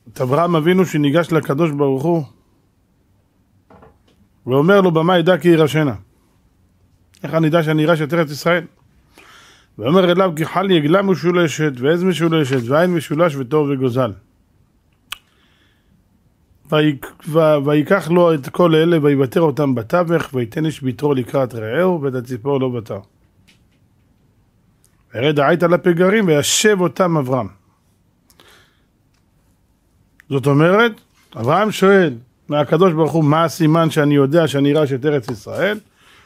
את אברהם אבינו שניגש לקדוש ברוך הוא ואומר לו במה ידע כי ירשנה. איך אני יודע שאני ירש את ארץ ישראל? ואומר אליו כי חל יגלה משולשת ועז משולשת ועין משולש וטוב וגוזל. ויקח לו את כל אלה ויבטר אותם בתווך ויתן איש ביתרו לקראת רעהו ואת הציפור לא בטר. וירד העית על הפגרים וישב אותם אברהם. זאת אומרת, אברהם שואל מהקדוש ברוך הוא מה הסימן שאני יודע שאני ירש את ארץ ישראל?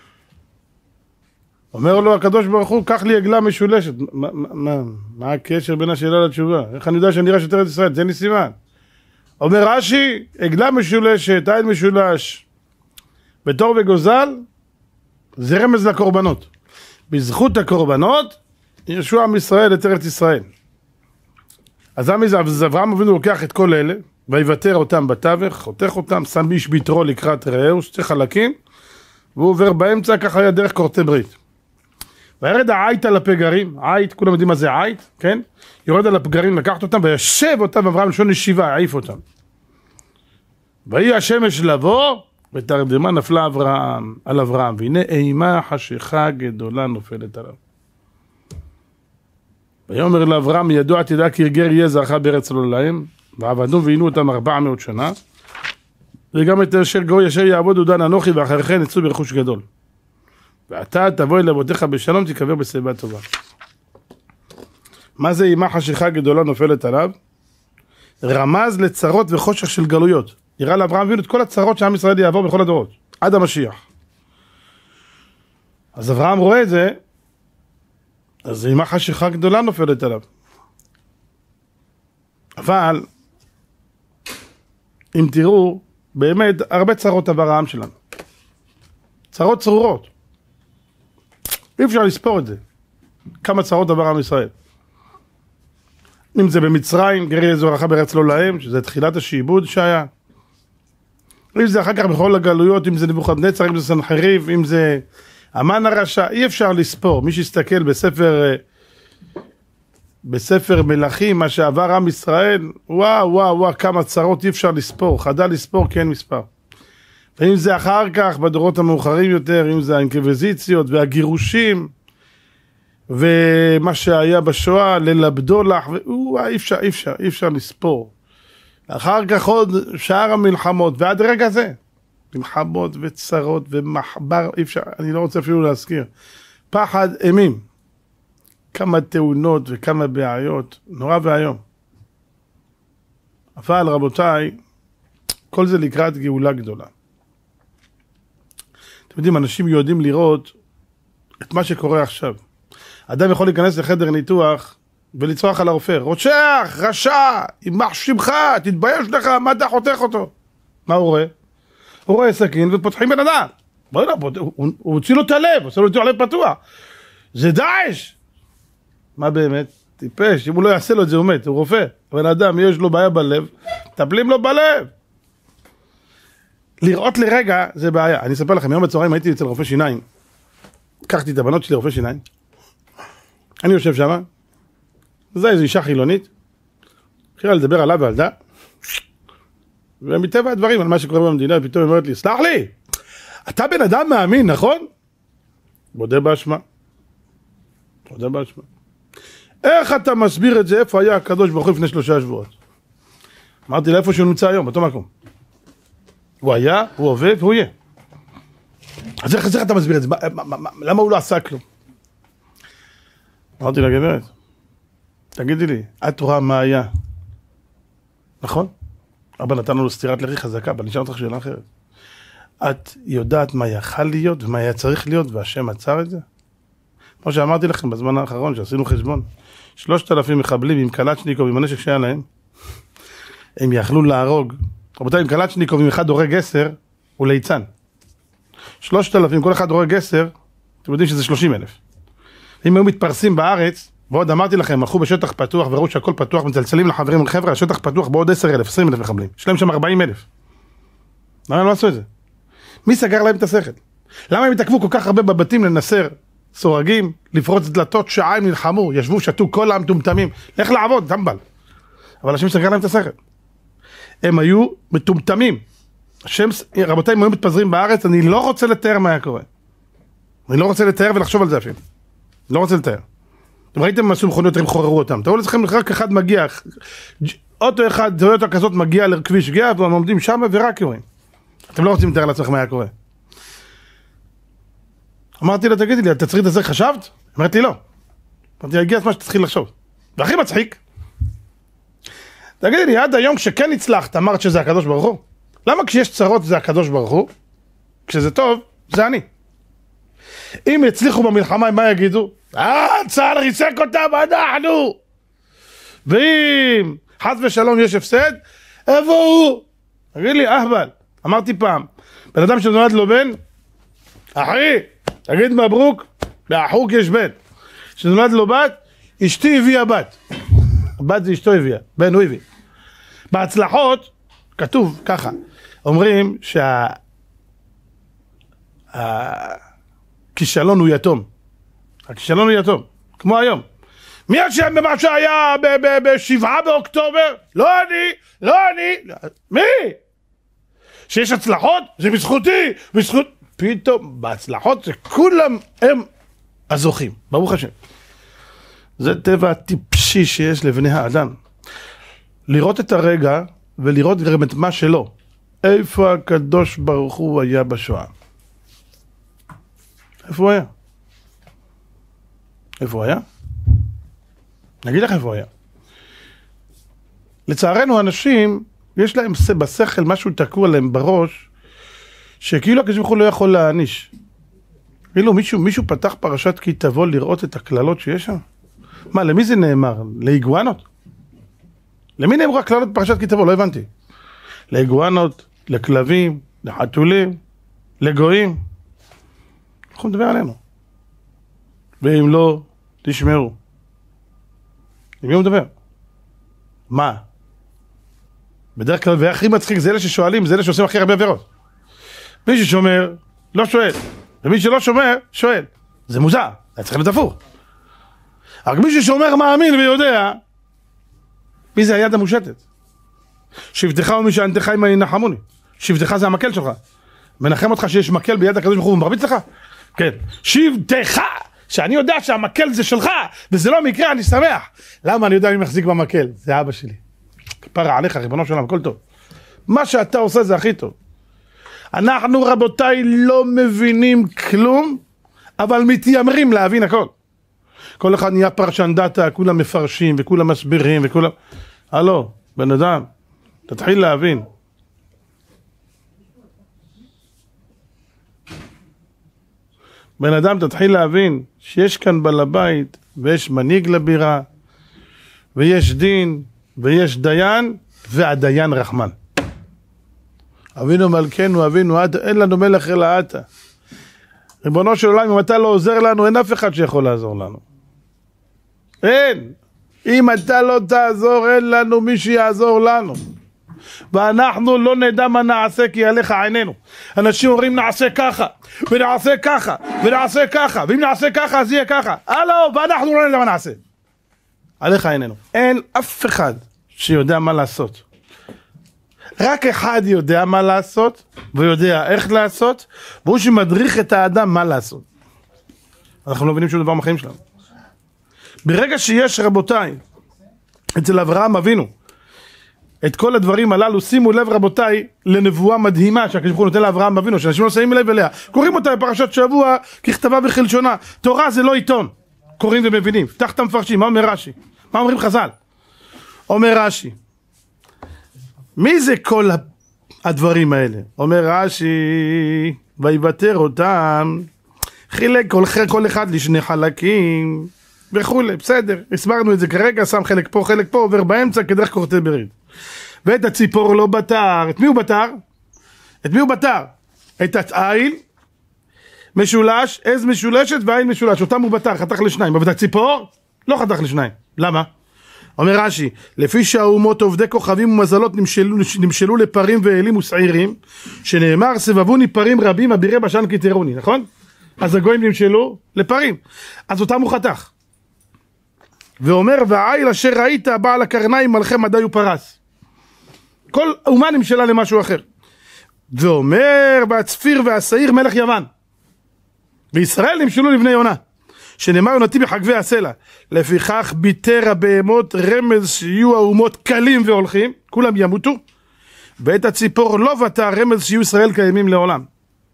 אומר לו הקדוש ברוך הוא, קח לי עגלה משולשת. מה הקשר בין השאלה לתשובה? איך אני יודע שאני ירש את ארץ ישראל? תן לי סימן. אומר רש"י, עגלה משולשת, עין משולש, בתור וגוזל, זה רמז לקורבנות. בזכות הקורבנות, ירשו עם ישראל את ארץ ישראל. אז אברהם אבינו לוקח את כל אלה, ויבטר אותם בתווך, חותך אותם, שם איש ביתרו לקראת רעהו, שתי חלקים, והוא עובר באמצע, ככה היה דרך כורתי ברית. וירד העית על הפגרים, עית, כולם יודעים מה זה עית, כן? יורד על הפגרים, לקחת אותם, וישב אותם אברהם לשון ישיבה, העיף אותם. ויהי השמש לבוא, ותרדמה נפלה על אברהם, והנה אימה חשיכה גדולה נופלת עליו. ויאמר לאברהם, ידוע תדע כי גר יהיה זרעך בארץ לא להם, ועבדו ועינו אותם 400 שנה, וגם את אשר גוי אשר יעבוד דן אנוכי, ואחרי כן יצאו ברכוש גדול. ואתה תבוא אל אבותיך בשלום, תקבר בשיבה טובה. מה זה אימה חשיכה גדולה נופלת עליו? רמז לצרות וחושך של גלויות. יראה לאברהם אבינו את כל הצרות שעם ישראל יעבור בכל הדורות, עד המשיח. אז אברהם רואה את זה, אז אימה חשיכה גדולה נופלת עליו. אבל, אם תראו, באמת הרבה צרות עבר העם שלנו. צרות צרורות. אי אפשר לספור את זה. כמה צרות עבר עם ישראל. אם זה במצרים, גר יהיה זרעך בארץ לא להם, שזה תחילת השעבוד שהיה. אם זה אחר כך בכל הגלויות, אם זה נבוכדנצר, אם זה סנחריב, אם זה המן הרשע, אי אפשר לספור. מי שיסתכל בספר מלכים, מה שעבר עם ישראל, וואו, כמה צרות אי אפשר לספור. חדל לספור כי אין מספר. ואם זה אחר כך, בדורות המאוחרים יותר, אם זה האינקוויזיציות והגירושים, ומה שהיה בשואה, ליל הבדולח, אי אפשר לספור. אחר כך עוד שאר המלחמות, ועד רגע זה, מלחמות וצרות ומחבר, אי אפשר, אני לא רוצה אפילו להזכיר. פחד אימים. כמה תאונות וכמה בעיות, נורא והיום. אבל רבותיי, כל זה לקראת גאולה גדולה. אתם יודעים, אנשים יודעים לראות את מה שקורה עכשיו. אדם יכול להיכנס לחדר ניתוח ולצרוח על הרופא, רוצח, רשע, יימח שמך, תתבייש לך, מה אתה חותך אותו? מה הוא רואה? הוא רואה סכין ופותחים בן אדם. הוא הוציא לו את הלב, עושה לו את הלב פתוח. זה דאעש. מה באמת? טיפש, אם הוא לא יעשה לו את זה הוא מת, הוא רופא. הבן אדם יש לו בעיה בלב, טפלים לו בלב. לראות לרגע זה בעיה. אני אספר לכם, יום בצהריים הייתי אצל רופא שיניים. לקחתי את הבנות שלי רופא שיניים. אני יושב שם. זה איזו אישה חילונית. התחילה לדבר עליו ועל דה. ומטבע הדברים על מה שקורה במדינה, פתאום היא אומרת לי, סלח לי, אתה בן אדם מאמין, נכון? מודה באשמה. מודה באשמה. איך אתה מסביר את זה? איפה היה הקדוש ברוך הוא לפני 3 שבועות? אמרתי לה, איפה שהוא נמצא היום, באותו מקום. הוא היה, הוא הווה והוא יהיה. אז איך אתה מסביר את זה? למה הוא לא עשה כלום? אמרתי לה, גברת, תגידי לי, את רואה מה היה? נכון? אבא נתן לנו סתירת לחי חזקה, אבל נשאר אותך שאלה אחרת. את יודעת מה יכל להיות ומה היה צריך להיות, והשם עצר את זה? כמו שאמרתי לכם בזמן האחרון, שעשינו חשבון, 3,000 מחבלים עם קלצ'ניקוב, עם הנשק שהיה להם, הם יכלו להרוג. רבותיי, עם קלצ'ניקוב, עם אחד הורג 10, הוא ליצן. 3,000, כל אחד הורג 10, אתם יודעים שזה 30,000. אם היו מתפרסים בארץ, ועוד אמרתי לכם, הלכו בשטח פתוח וראו שהכל פתוח, מצלצלים לחברים, חבר'ה, השטח פתוח בעוד 10,000, 20,000 מחבלים. יש להם שם 40,000. למה הם לא עשו את זה? מי סגר להם את השכל? למה הם התעכבו כל כך הרבה בבתים לנסר סורגים, לפרוץ דלתות, שעה הם נלחמו, ישבו, שתו כל המטומטמים, לך לעבוד, טמבל. אבל השם סגר להם את השכל. הם היו מטומטמים. רבותיי, הם היו מתפזרים בארץ, אני לא רוצה לתאר מה היה קורה. אני לא רוצה לתאר ולחשוב על זה אפילו. לא רוצה לתאר. אתם ראיתם מה עשו מכוניות, הם חוררו אותם. תראו לכם, רק אחד מגיע, אוטו אחד, טויוטה כזאת מגיע לכביש גאה, והם עומדים שם ורק יורים. אתם לא רוצים לתאר לעצמך מה היה קורה. אמרתי לה, תגידי לי, את התסריט הזה חשבת? אמרתי לא. אמרתי לה, הגיע הזמן שתתחיל לחשוב. והכי מצחיק, תגידי לי, עד היום כשכן הצלחת, אמרת שזה הקדוש ברוך הוא? למה כשיש צרות זה הקדוש ברוך הוא? כשזה טוב, זה אני. אם יצליחו במלחמה, מה יגידו? צה"ל ריסק אותם, אנחנו! ואם חס ושלום יש הפסד, איפה הוא? תגיד לי, אהבל, אמרתי פעם, בן אדם שנולד לו בן, אחי, תגיד מברוק, לאחוק יש בן. שנולד לו בת, אשתי הביאה בת. בת זה אשתו הביאה, בן הוא הביא. בהצלחות, כתוב ככה, אומרים הכישלון הוא יתום. הכישלון הוא יתום, כמו היום. מי אשם במה שהיה ב7 באוקטובר? לא אני. מי? שיש הצלחות? זה בזכותי, בזכות... פתאום בהצלחות זה כולם הם הזוכים, ברוך השם. זה טבע הטיפשי שיש לבני האדם. לראות את הרגע ולראות גם את מה שלא. איפה הקדוש ברוך הוא היה בשואה? איפה הוא היה? איפה הוא היה? נגיד לך איפה הוא היה. לצערנו אנשים, יש להם בשכל משהו תקוע להם בראש, שכאילו הקדוש ברוך הוא לא יכול להעניש. כאילו מישהו פתח פרשת כי תבוא לראות את הכללות שיש שם? מה, למי זה נאמר? לאיגואנות? למי נאמרו הכללות פרשת כי תבוא? לא הבנתי. לאיגואנות, לכלבים, לחתולים, לגויים. אנחנו נדבר עלינו. ואם לא, תשמעו. עם מי הוא מדבר? מה? בדרך כלל, והכי מצחיק זה אלה ששואלים, זה אלה שעושים הכי הרבה עבירות. מי ששומר, לא שואל. ומי שלא שומר, שואל. זה מוזר, זה צריך להיות הפוך. רק מי ששומר מאמין ויודע, מי זה היד המושטת? שבטך ומי שענתך עמי ינחמוני. שבטך זה המקל שלך. מנחם אותך שיש מקל ביד הקדוש ברוך הוא ומרביץ לך? כן. שבטך, שאני יודע שהמקל זה שלך, וזה לא מקרה, אני שמח. למה אני יודע מי מחזיק במקל? זה אבא שלי. כפרה עליך, ריבונו של עולם, הכל טוב. מה שאתה עושה זה הכי טוב. אנחנו רבותיי לא מבינים כלום, אבל מתיימרים להבין הכל. כל אחד נהיה פרשן דאטה, כולם מפרשים וכולם מסבירים וכולם... הלו, בן אדם, תתחיל להבין. בן אדם, תתחיל להבין שיש כאן בעל הבית ויש מנהיג לבירה ויש דין ויש דיין והדיין רחמן. אבינו מלכנו, אבינו, אין לנו מלך אלא אתה. ריבונו של עולם, אם אתה לא עוזר לנו, אין אף אחד שיכול לעזור לנו. אין. אם אתה לא תעזור, אין לנו מי שיעזור לנו. ואנחנו לא נדע מה נעשה כי עליך עינינו. אנשים אומרים נעשה ככה, ונעשה ככה, ונעשה ככה, ואם נעשה ככה אז יהיה ככה. הלו, ואנחנו לא נדע מה נעשה. עליך עינינו. אין אף אחד שיודע מה לעשות. רק אחד יודע מה לעשות, ויודע איך לעשות, והוא שמדריך את האדם מה לעשות. אנחנו לא מבינים שום דבר מהחיים שלנו. ברגע שיש, רבותיי, אצל אברהם אבינו, את כל הדברים הללו, שימו לב רבותיי, לנבואה מדהימה שהקדוש ברוך הוא נותן לאברהם אבינו, שאנשים לא שמים לב אליה. קוראים אותה בפרשת שבוע ככתבה וכלשונה. תורה זה לא עיתון. קוראים ומבינים. פתח את המפרשים, מה אומר רש"י? מה אומרים חז"ל? אומר רש"י, מי זה כל הדברים האלה? אומר רש"י, ויוותר אותם, חילק כל אחד לשני חלקים וכולי, בסדר, הסברנו את זה כרגע, שם חלק פה, עובר באמצע כדרך כורתי ברית. ואת הציפור לא בטר. את מי הוא בטר? את העיל משולש, עז משולשת ועין משולש, אותם הוא בטר, חתך לשניים, אבל את הציפור לא חתך לשניים. למה? אומר רש"י, לפי שהאומות עובדי כוכבים ומזלות נמשלו לפרים ואלים ושעירים, שנאמר סבבוני פרים רבים אבירי בשן כי תראוני, נכון? אז הגויים נמשלו לפרים, אז אותם הוא חתך. ואומר והעיל אשר ראית בעל הקרניים מלכי מדי ופרס. כל אומה נמשלה למשהו אחר. ואומר והצפיר והשעיר מלך יוון. וישראל נמשלו לבני יונה. שנאמר יונתי בחגבי הסלע. לפיכך ביטר הבהמות רמז שיהיו האומות קלים והולכים. כולם ימותו. ואת הציפור לא בטר רמז שיהיו ישראל קיימים לעולם.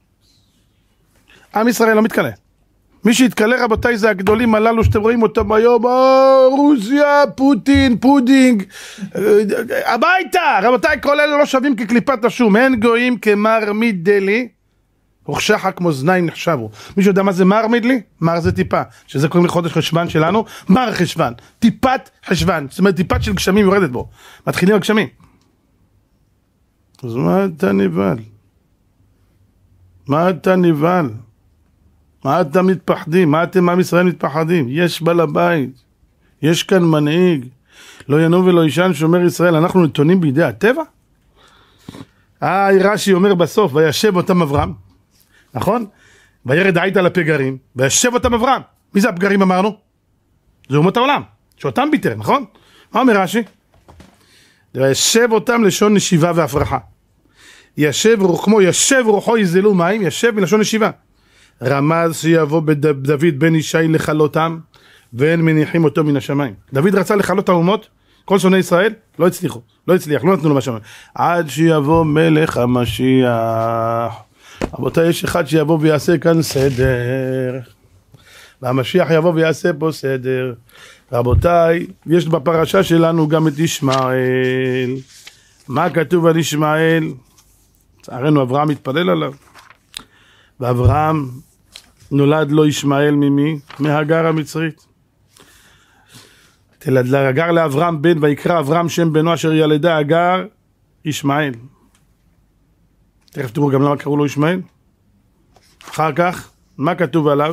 עם ישראל לא מתקלה. מי שהתקלה רבותיי זה הגדולים הללו שאתם רואים אותם היום, רוסיה, פוטין, פודינג, הביתה, רבותיי כל אלה לא שווים כקליפת השום, אין גויים כמר מידלי, וכשחק מאזניים נחשבו. מישהו יודע מה זה מר מידלי? מר זה טיפה, שזה קוראים לחודש חשבן שלנו, מר חשבן, טיפת חשבן, זאת אומרת טיפת של גשמים יורדת בו, מתחילים הגשמים. אז מה אתה נבהל? מה אתה נבהל? מה אתם מתפחדים? מה אתם עם ישראל מתפחדים? יש בעל הבית, יש כאן מנהיג, לא ינום ולא ישן שומר ישראל, אנחנו נתונים בידי הטבע? רש"י אומר בסוף, וישב אותם אברהם, נכון? וירד עית על הפגרים, וישב אותם אברהם. מי זה הפגרים אמרנו? זה אומות העולם, שאותם ביטר, נכון? מה אומר רש"י? וישב אותם לשון נשיבה והפרחה. ישב כמו ישב רוחו יזלו מים, ישב מלשון נשיבה. רמז שיבוא דוד בן ישי לכלותם, ואין מניחים אותו מן השמיים. דוד רצה לכלות האומות, כל שונאי ישראל, לא הצליח, לא נתנו לו מהשמיים. עד שיבוא מלך המשיח. רבותיי, יש אחד שיבוא ויעשה כאן סדר, והמשיח יבוא ויעשה פה סדר. רבותיי, יש בפרשה שלנו גם את ישמעאל. מה כתוב על ישמעאל? צערנו אברהם מתפלל עליו. ואברהם נולד לו ישמעאל ממי? מהגר המצרית. הגר לאברהם בן ויקרא אברהם שם בנו אשר ילדה הגר ישמעאל. תכף תראו גם למה קראו לו ישמעאל. אחר כך, מה כתוב עליו?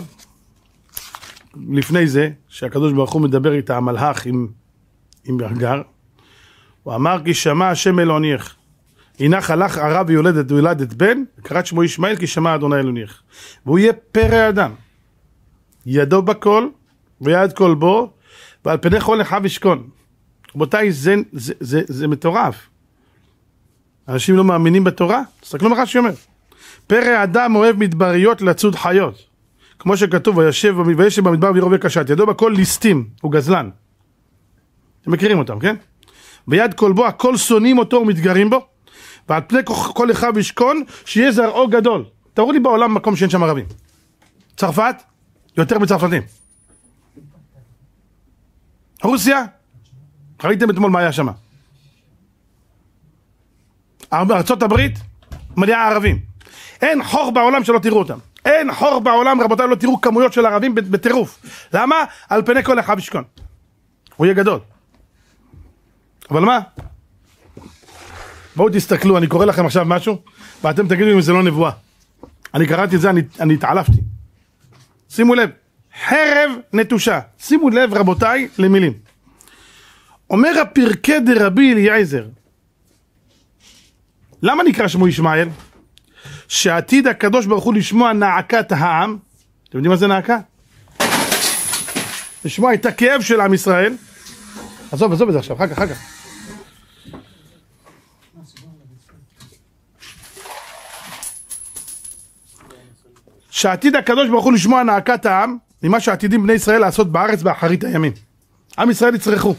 לפני זה, שהקדוש ברוך הוא מדבר איתה המלאך עם הגר, הוא אמר כי שמע השם אלוניך. הינך הלך ערב ויולדת בן, קראת שמו ישמעאל כי שמע אדוני אלוניך. והוא יהיה פרא אדם, ידו בכל ויד כל בו, ועל פני כל אחיו ישכון. רבותיי, זה מטורף. אנשים לא מאמינים בתורה? תסתכלו מה רש"י אומר. פרא אדם אוהב מדבריות לצוד חיות. כמו שכתוב, וישב במדבר וירובה קשת, ידו בכל ליסטים, הוא גזלן. אתם מכירים אותם, כן? ביד כל בו, הכל שונאים אותו ומתגרים בו. ועל פני כל אחיו ישכון, שיהיה זרעו גדול. תראו לי בעולם מקום שאין שם ערבים. צרפת? יותר מצרפתים. רוסיה? ראיתם אתמול מה היה שם. ארצות הברית? מלאה ערבים. אין חור בעולם שלא תראו אותם. אין חור בעולם, רבותיי, לא תראו כמויות של ערבים בטירוף. למה? על פני כל אחיו ישכון. הוא יהיה גדול. אבל מה? בואו תסתכלו, אני קורא לכם עכשיו משהו, ואתם תגידו אם זה לא נבואה. אני קראתי את זה, אני התעלפתי. שימו לב, חרב נטושה. שימו לב רבותיי למילים. אומר הפרקי דרבי אליעזר, למה נקרא שמו ישמעאל? שעתיד הקדוש ברוך הוא לשמוע נעקת העם. אתם יודעים מה זה נעקה? לשמוע את הכאב של עם ישראל. עזוב את זה עכשיו, אחר כך. שעתיד הקדוש ברוך הוא לשמוע נעקת העם, ממה שעתידים בני ישראל לעשות בארץ באחרית הימים. עם ישראל יצרכו.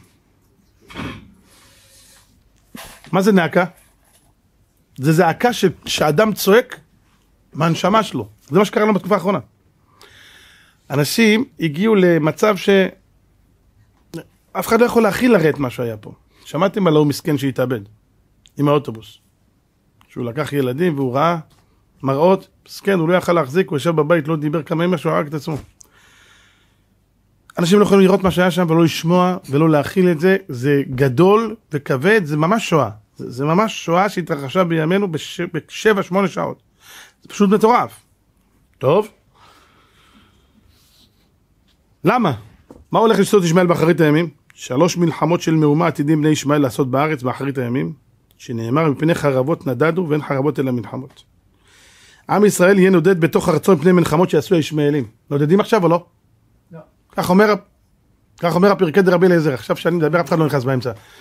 מה זה נעקה? זה זעקה שאדם צועק מהנשמה שלו. זה מה שקרה לנו בתקופה האחרונה. אנשים הגיעו למצב שאף אחד לא יכול להכיל לראות מה שהיה פה. שמעתם על ההוא מסכן שהתאבד עם האוטובוס. שהוא לקח ילדים והוא ראה מראות, מסכן, הוא לא יכל להחזיק, הוא ישב בבית, לא דיבר כמה אמא שהוא הרג את עצמו. אנשים לא יכולים לראות מה שהיה שם ולא לשמוע ולא להכיל את זה. זה גדול וכבד, זה ממש שואה. זה ממש שואה שהתרחשה בימינו ב7-8 שעות. זה פשוט מטורף. טוב. למה? מה הולך לשתות ישמעאל באחרית הימים? 3 מלחמות של מהומה עתידים בני ישמעאל לעשות בארץ באחרית הימים, שנאמר מפני חרבות נדדו ואין חרבות אלא מלחמות. עם ישראל יהיה נודד בתוך ארצו מפני מלחמות שעשו הישמעאלים. נודדים עכשיו או לא? לא. כך אומר הפרקי דרבי אליעזר. עכשיו שאני מדבר אף אחד לא נכנס באמצע.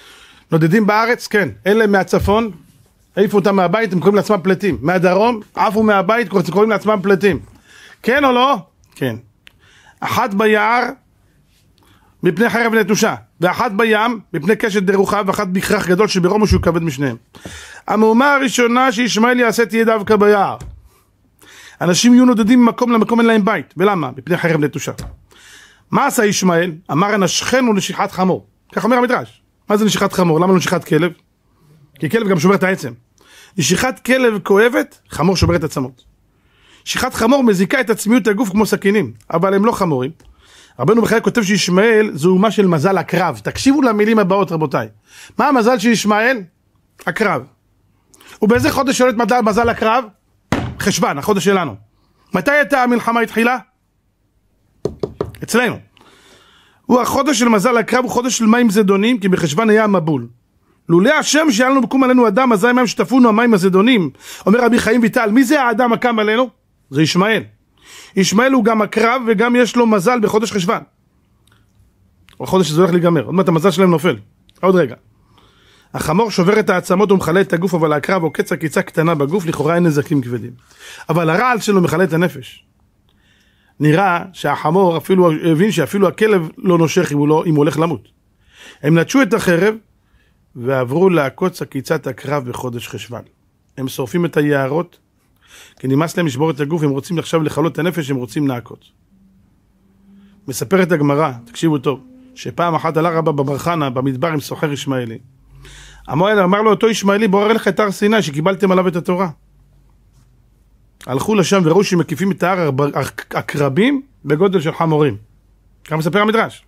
נודדים בארץ? כן. אלה מהצפון, העיפו אותם מהבית, הם קוראים לעצמם פליטים. מהדרום, עפו מהבית, קוראים לעצמם פליטים. כן או לא? כן. אחת ביער, מפני חרב נטושה, ואחת בים, מפני קשת דרוכה, ואחת בכרך גדול שברום שהוא כבד משניהם. המהומה הראשונה שישמעאל יעשה תהיה דווקא ביער. אנשים יהיו נודדים ממקום למקום, אין להם בית. ולמה? מפני חרב נטושה. מה עשה ישמעאל? אמר הנשכנו נשיכת חמור. כך אומר המדרש. מה זה נשיכת חמור? למה לא נשיכת כלב? כי כלב גם שובר את העצם. נשיכת כלב כואבת, חמור שובר את עצמות. נשיכת חמור מזיקה את עצמיות הגוף כמו סכינים, אבל הם לא חמורים. רבנו בחיי כותב שישמעאל זו אומה של מזל הקרב. תקשיבו למילים הבאות רבותיי. מה המזל של ישמעאל? הקרב. ובאיזה חודש שולט מזל הקרב? חשוון, החודש שלנו. מתי הייתה המלחמה התחילה? אצלנו. הוא החודש של מזל הקרב, הוא חודש של מים זדונים, כי בחשוון היה המבול. לולא השם שהיה לנו בקום עלינו אדם, אזי מים שטפונו המים הזדונים. אומר רבי חיים ויטל, מי זה האדם הקם עלינו? זה ישמעאל. ישמעאל הוא גם הקרב וגם יש לו מזל בחודש חשוון. החודש הזה הולך להיגמר, עוד מעט המזל שלהם נופל. עוד רגע. החמור שובר את העצמות ומחלה את הגוף, אבל הקרב עוקץ עקיצה קטנה בגוף, לכאורה אין נזקים כבדים. אבל הרעל שלו מחלה את הנפש. נראה שהחמור אפילו הבין שאפילו הכלב לא נושך אם הוא הולך למות. הם נטשו את החרב ועברו לעקוץ עקיצת הקרב בחודש חשוון. הם שורפים את היערות, כי נמאס להם לשבור את הגוף, הם רוצים עכשיו לחלות את הנפש, הם רוצים לעקוץ. מספרת הגמרא, תקשיבו טוב, שפעם אחת עלה רבא בר חנא במדבר עם סוחר ישמעאלי. אמר לו אותו ישמעאלי, בוא אראה לך את הר סיני שקיבלתם עליו את התורה. הלכו לשם וראו שמקיפים את ההר הקרבים בגודל של חמורים. כך מספר המדרש.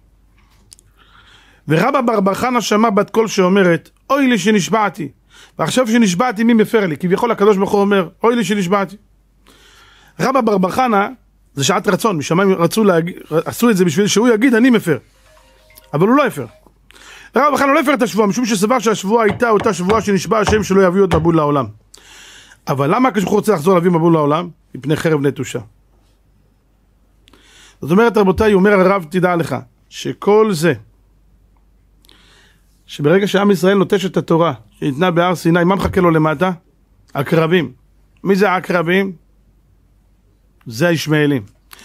ורבא בר חנא שמע בת קול שאומרת, אוי לי שנשבעתי. ועכשיו שנשבעתי מי מפר לי? כביכול הקדוש ברוך הוא אומר, אוי לי שנשבעתי. רבא בר חנא זה שעת רצון, משמיים עשו את זה בשביל שהוא יגיד אני מפר. אבל הוא לא הפר. רבא בר חנא לא הפר את השבועה, משום שסבר שהשבועה הייתה אותה שבועה שנשבע השם שלא יביא עוד מבול לעולם. אבל למה הקדוש ברוך הוא רוצה לחזור להביא מבול לעולם? מפני חרב נטושה. זאת אומרת רבותיי, אומר הרב תדע לך, שכל זה, שברגע שעם ישראל נוטש את התורה שניתנה בהר סיני, מה מחכה לו למטה? הקרבים. מי זה הקרבים? זה הישמעאלים.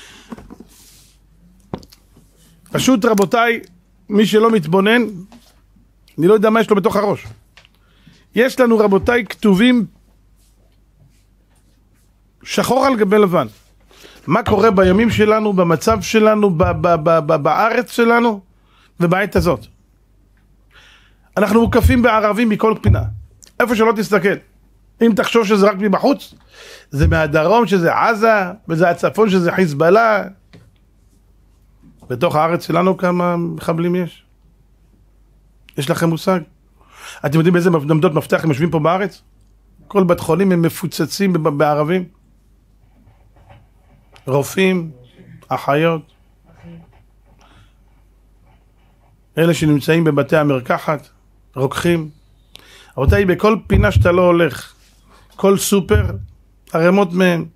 פשוט רבותיי, מי שלא מתבונן, אני לא יודע מה יש לו בתוך הראש. יש לנו רבותיי כתובים שחור על גבי לבן. מה קורה בימים שלנו, במצב שלנו, בארץ שלנו ובעת הזאת. אנחנו מוקפים בערבים מכל פינה. איפה שלא תסתכל. אם תחשוב שזה רק מבחוץ, זה מהדרום שזה עזה, וזה הצפון שזה חיזבאללה. בתוך הארץ שלנו כמה מחבלים יש? יש לכם מושג? אתם יודעים באיזה עמדות מפתח הם יושבים פה בארץ? כל בית חולים הם מפוצצים בערבים. רופאים, אחיות. אלה שנמצאים בבתי המרקחת, רוקחים. רבותיי, בכל פינה שאתה לא הולך, כל סופר, הרמות מהם,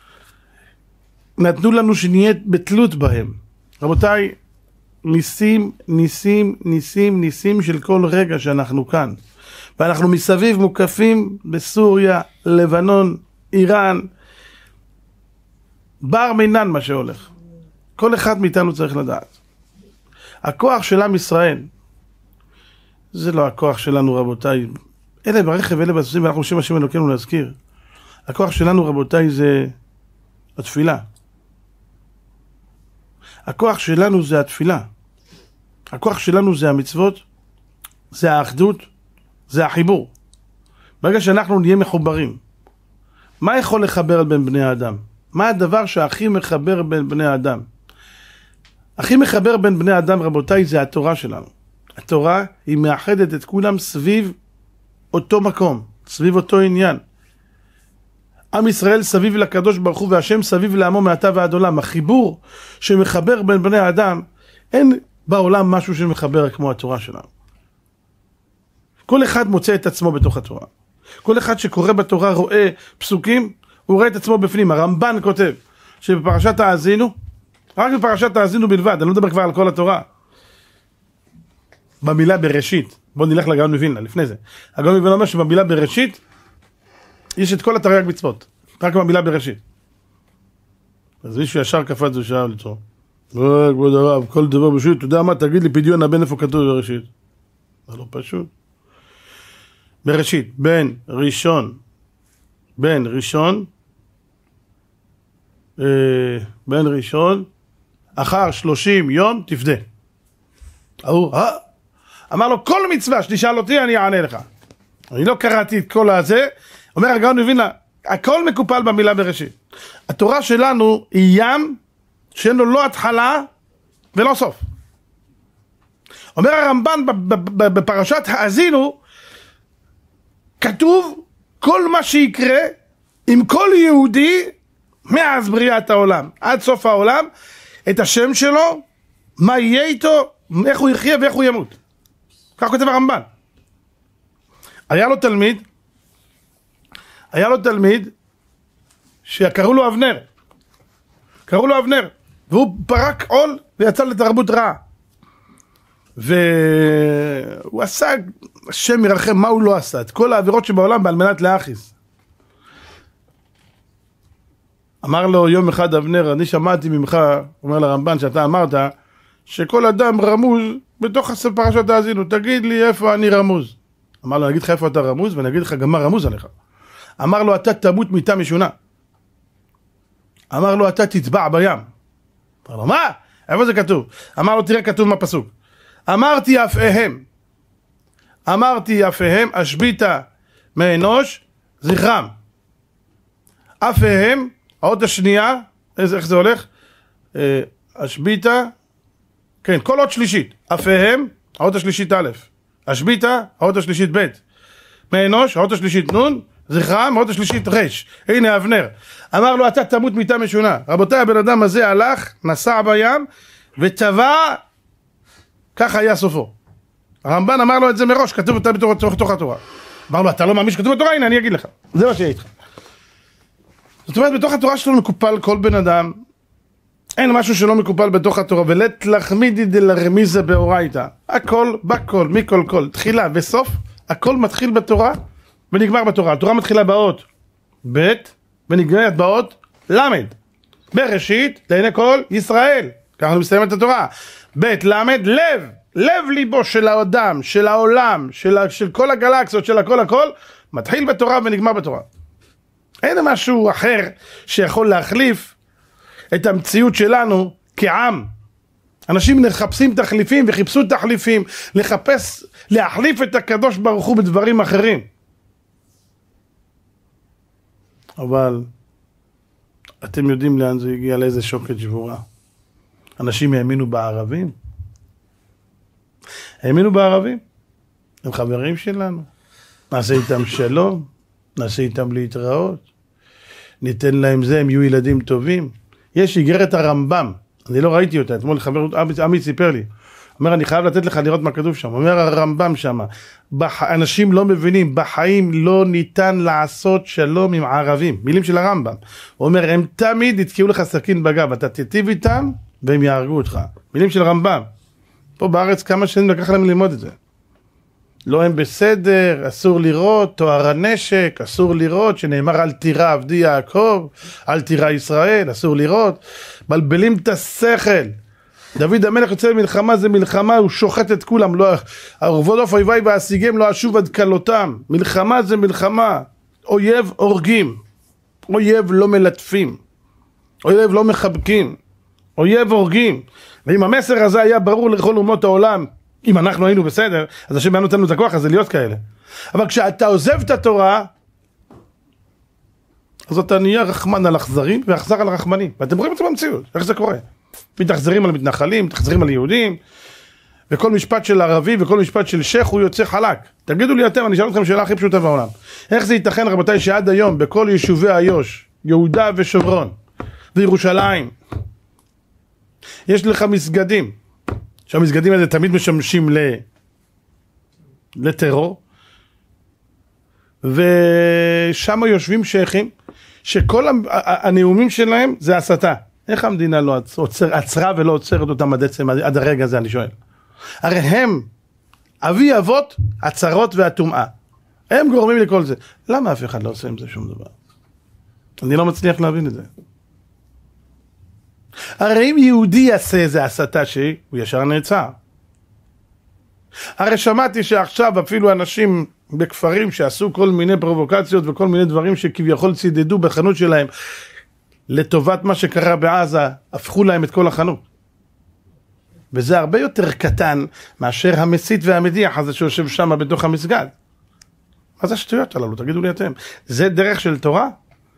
נתנו לנו שנהיה בתלות בהם. רבותיי, ניסים, ניסים, ניסים, ניסים של כל רגע שאנחנו כאן. ואנחנו מסביב מוקפים בסוריה, לבנון, איראן, בר מינן מה שהולך. כל אחד מאיתנו צריך לדעת. הכוח של עם ישראל, זה לא הכוח שלנו רבותיי. אלה ברכב, אלה בסוסים, ואנחנו שם השם אלוקינו להזכיר. הכוח שלנו רבותיי זה התפילה. הכוח שלנו זה התפילה. הכוח שלנו זה המצוות, זה האחדות, זה החיבור. ברגע שאנחנו נהיה מחוברים, מה יכול לחבר בין בני האדם? מה הדבר שהכי מחבר בין בני האדם? הכי מחבר בין בני האדם רבותיי זה התורה שלנו. התורה היא מאחדת את כולם סביב אותו מקום, סביב אותו עניין. עם ישראל סביב לקדוש ברוך הוא והשם סביב לעמו מעתה ועד עולם. החיבור שמחבר בין בני האדם, אין בעולם משהו שמחבר כמו התורה שלנו. כל אחד מוצא את עצמו בתוך התורה. כל אחד שקורא בתורה רואה פסוקים, הוא רואה את עצמו בפנים. הרמב"ן כותב שבפרשת האזינו, רק בפרשת האזינו בלבד, אני לא מדבר כבר על כל התורה. במילה בראשית. בואו נלך לגאון מווילנה, לפני זה. הגאון מווילנה אומר שבמילה בראשית, יש את כל התרי"ג מצוות. רק במילה בראשית. אז מישהו ישר קפץ ושאל לצור. כבוד הרב, כל דבר בראשית, אתה יודע מה, תגיד לי פדיון הבן איפה כתוב בראשית. זה לא פשוט. בראשית, בן ראשון, אחר 30 יום תפדה. אמר לו, כל מצווה שתשאל אותי אני אענה לך. אני לא קראתי את כל הזה. אומר הגאון מווילנה, הכל מקופל במילה בראשית. התורה שלנו היא ים שאין לו לא התחלה ולא סוף. אומר הרמב"ן בפרשת האזינו, כתוב כל מה שיקרה עם כל יהודי מאז בריאת העולם עד סוף העולם, את השם שלו, מה יהיה איתו, איך הוא יחיה ואיך הוא ימות. כך כותב הרמב"ן. היה לו תלמיד שקראו לו אבנר, והוא פרק עול ויצא לתרבות רעה. והוא עשה, השם ירחם, מה הוא לא עשה? את כל העבירות שבעולם בעל מנת להכיס. אמר לו יום אחד אבנר, אני שמעתי ממך, אומר לרמב"ן, שאתה אמרת שכל אדם רמוז בתוך פרשת האזינו, תגיד לי איפה אני רמוז. אמר לו, אני אגיד לך איפה אתה רמוז ואני אגיד לך גם מה רמוז עליך. אמר לו, אתה תמות מיתה משונה. אמר לו, אתה תטבע בים. אמר לו, מה? איפה זה כתוב? אמר לו, תראה כתוב מה פסוק. אמרתי יפיהם השביתה מאנוש זכרם. אפיהם, האות השנייה, איך זה הולך? השביתה, כן, כל אות שלישית. אפיהם, האות השלישית א', השביתה, האות השלישית ב', מאנוש, האות השלישית נ', זכרם, האות השלישית ר'. הנה אבנר. אמר לו, אתה תמות מיתה משונה. רבותיי, הבן אדם הזה הלך, נסע בים, וטבע, ככה היה סופו. הרמב"ן אמר לו את זה מראש, כתוב אותה בתוך התורה. אמר לו, אתה לא מאמין שכתוב בתורה? הנה, אני אגיד לך. זה מה שיהיה איתך. זאת אומרת, בתוך התורה שלנו מקופל כל בן אדם. אין משהו שלא מקופל בתוך התורה. ולת לחמידי דלרמיזה באורייתא. הכל, בכל, מכל כל. תחילה וסוף, הכל מתחיל בתורה ונגמר בתורה. התורה מתחילה באות ב' ונגמרת באות למד. בראשית, לעיני כל ישראל. ככה אני מסיים את התורה. ב' למד, לב ליבו של האדם, של העולם, של כל הגלקסיות, של הכל, מתחיל בתורה ונגמר בתורה. אין משהו אחר שיכול להחליף את המציאות שלנו כעם. אנשים מחפשים תחליפים וחיפשו תחליפים, להחליף את הקדוש ברוך הוא בדברים אחרים. אבל אתם יודעים לאן זה הגיע, לאיזה שוקת שבורה. אנשים האמינו בערבים. הם חברים שלנו. נעשה איתם שלום, נעשה איתם להתראות, ניתן להם זה, הם יהיו ילדים טובים. יש איגרת הרמב"ם, אני לא ראיתי אותה, אתמול חבר עמית סיפר לי, אומר, אני חייב לתת לך לראות מה כתוב שם. אומר הרמב"ם שם, אנשים לא מבינים, בחיים לא ניתן לעשות שלום עם ערבים. מילים של הרמב"ם. הוא אומר, הם תמיד יתקעו לך סכין בגב, אתה תיטיב איתם והם יהרגו אותך. מילים של רמב"ם. פה בארץ כמה שנים לקח להם ללמוד את זה. לא הם בסדר, אסור לראות, תואר הנשק, אסור לראות, שנאמר אל תירא עבדי יעקב, אל תירא ישראל, אסור לראות. בלבלים את השכל. דוד המלך יוצא למלחמה, זה מלחמה, הוא שוחט את כולם, לא, הרובדוף אויבי והשיגם לא אשוב עד כלותם. מלחמה זה מלחמה, אויב הורגים, אויב לא מלטפים, אויב לא מחבקים, אויב הורגים. ואם המסר הזה היה ברור לכל אומות העולם, אם אנחנו היינו בסדר, אז השם היה נותן לנו את הכוח הזה להיות כאלה. אבל כשאתה עוזב את התורה, אז אתה נהיה רחמן על אכזרים ואכזר על רחמנים. ואתם רואים את זה במציאות, איך זה קורה? מתאכזרים על מתנחלים, מתאכזרים על יהודים, וכל משפט של ערבי וכל משפט של שייך הוא יוצא חלק. תגידו לי אתם, אני אשאל אתכם שאלה הכי פשוטה בעולם. איך זה ייתכן, רבותיי, שעד היום בכל יישובי איו"ש, יהודה ושומרון וירושלים, יש לך מסגדים, שהמסגדים האלה תמיד משמשים לטרור, ושם יושבים שייכים שכל הנאומים שלהם זה הסתה. איך המדינה לא עצרה ולא עוצרת אותם עד הרגע הזה, אני שואל. הרי הם אבי אבות, הצרות והטומאה. הם גורמים לכל זה. למה אף אחד לא עושה עם זה שום דבר? אני לא מצליח להבין את זה. הרי אם יהודי יעשה איזה הסתה שהיא, הוא ישר נעצר. הרי שמעתי שעכשיו אפילו אנשים בכפרים שעשו כל מיני פרובוקציות וכל מיני דברים שכביכול צידדו בחנות שלהם לטובת מה שקרה בעזה, הפכו להם את כל החנות. וזה הרבה יותר קטן מאשר המסית והמדיח הזה שיושב שם בתוך המסגד. מה זה השטויות הללו? תגידו לי אתם. זה דרך של תורה?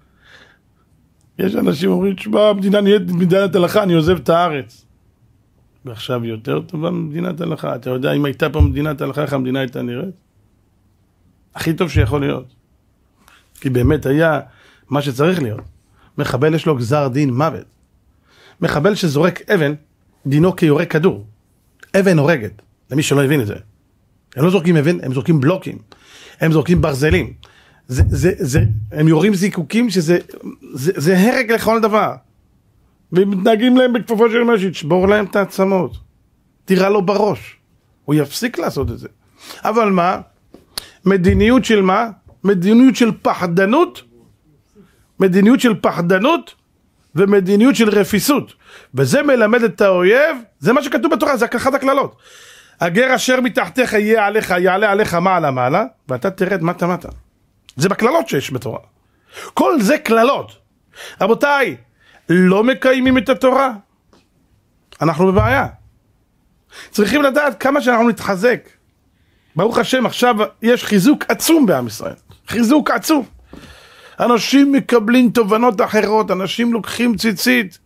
יש אנשים אומרים, תשמע, המדינה נהיית מדינת הלכה, אני עוזב את הארץ. ועכשיו יותר טובה ממדינת הלכה. אתה יודע, אם הייתה פה מדינת הלכה, איך המדינה הייתה נראית? הכי טוב שיכול להיות. כי באמת היה מה שצריך להיות. מחבל יש לו גזר דין מוות. מחבל שזורק אבן, דינו כיורק כדור. אבן הורגת, למי שלא הבין את זה. הם לא זורקים אבן, הם זורקים בלוקים. הם זורקים ברזלים. הם יורים זיקוקים שזה הרג לכל דבר. והם מתנהגים להם בכפפו של משהו, תשבור להם את העצמות. תירה לו בראש. הוא יפסיק לעשות את זה. אבל מה? מדיניות של מה? מדיניות של פחדנות. מדיניות של פחדנות ומדיניות של רפיסות. וזה מלמד את האויב, זה מה שכתוב בתורה, זה אחת הכללות. הגר אשר מתחתיך יהיה עליך, יעלה עליך מעלה מעלה, ואתה תרד מטה מטה. זה בכללות שיש בתורה. כל זה כללות. רבותיי, לא מקיימים את התורה. אנחנו בבעיה. צריכים לדעת כמה שאנחנו נתחזק. ברוך השם, עכשיו יש חיזוק עצום בעם ישראל. חיזוק עצום. אנשים מקבלים תובנות אחרות, אנשים לוקחים ציצית.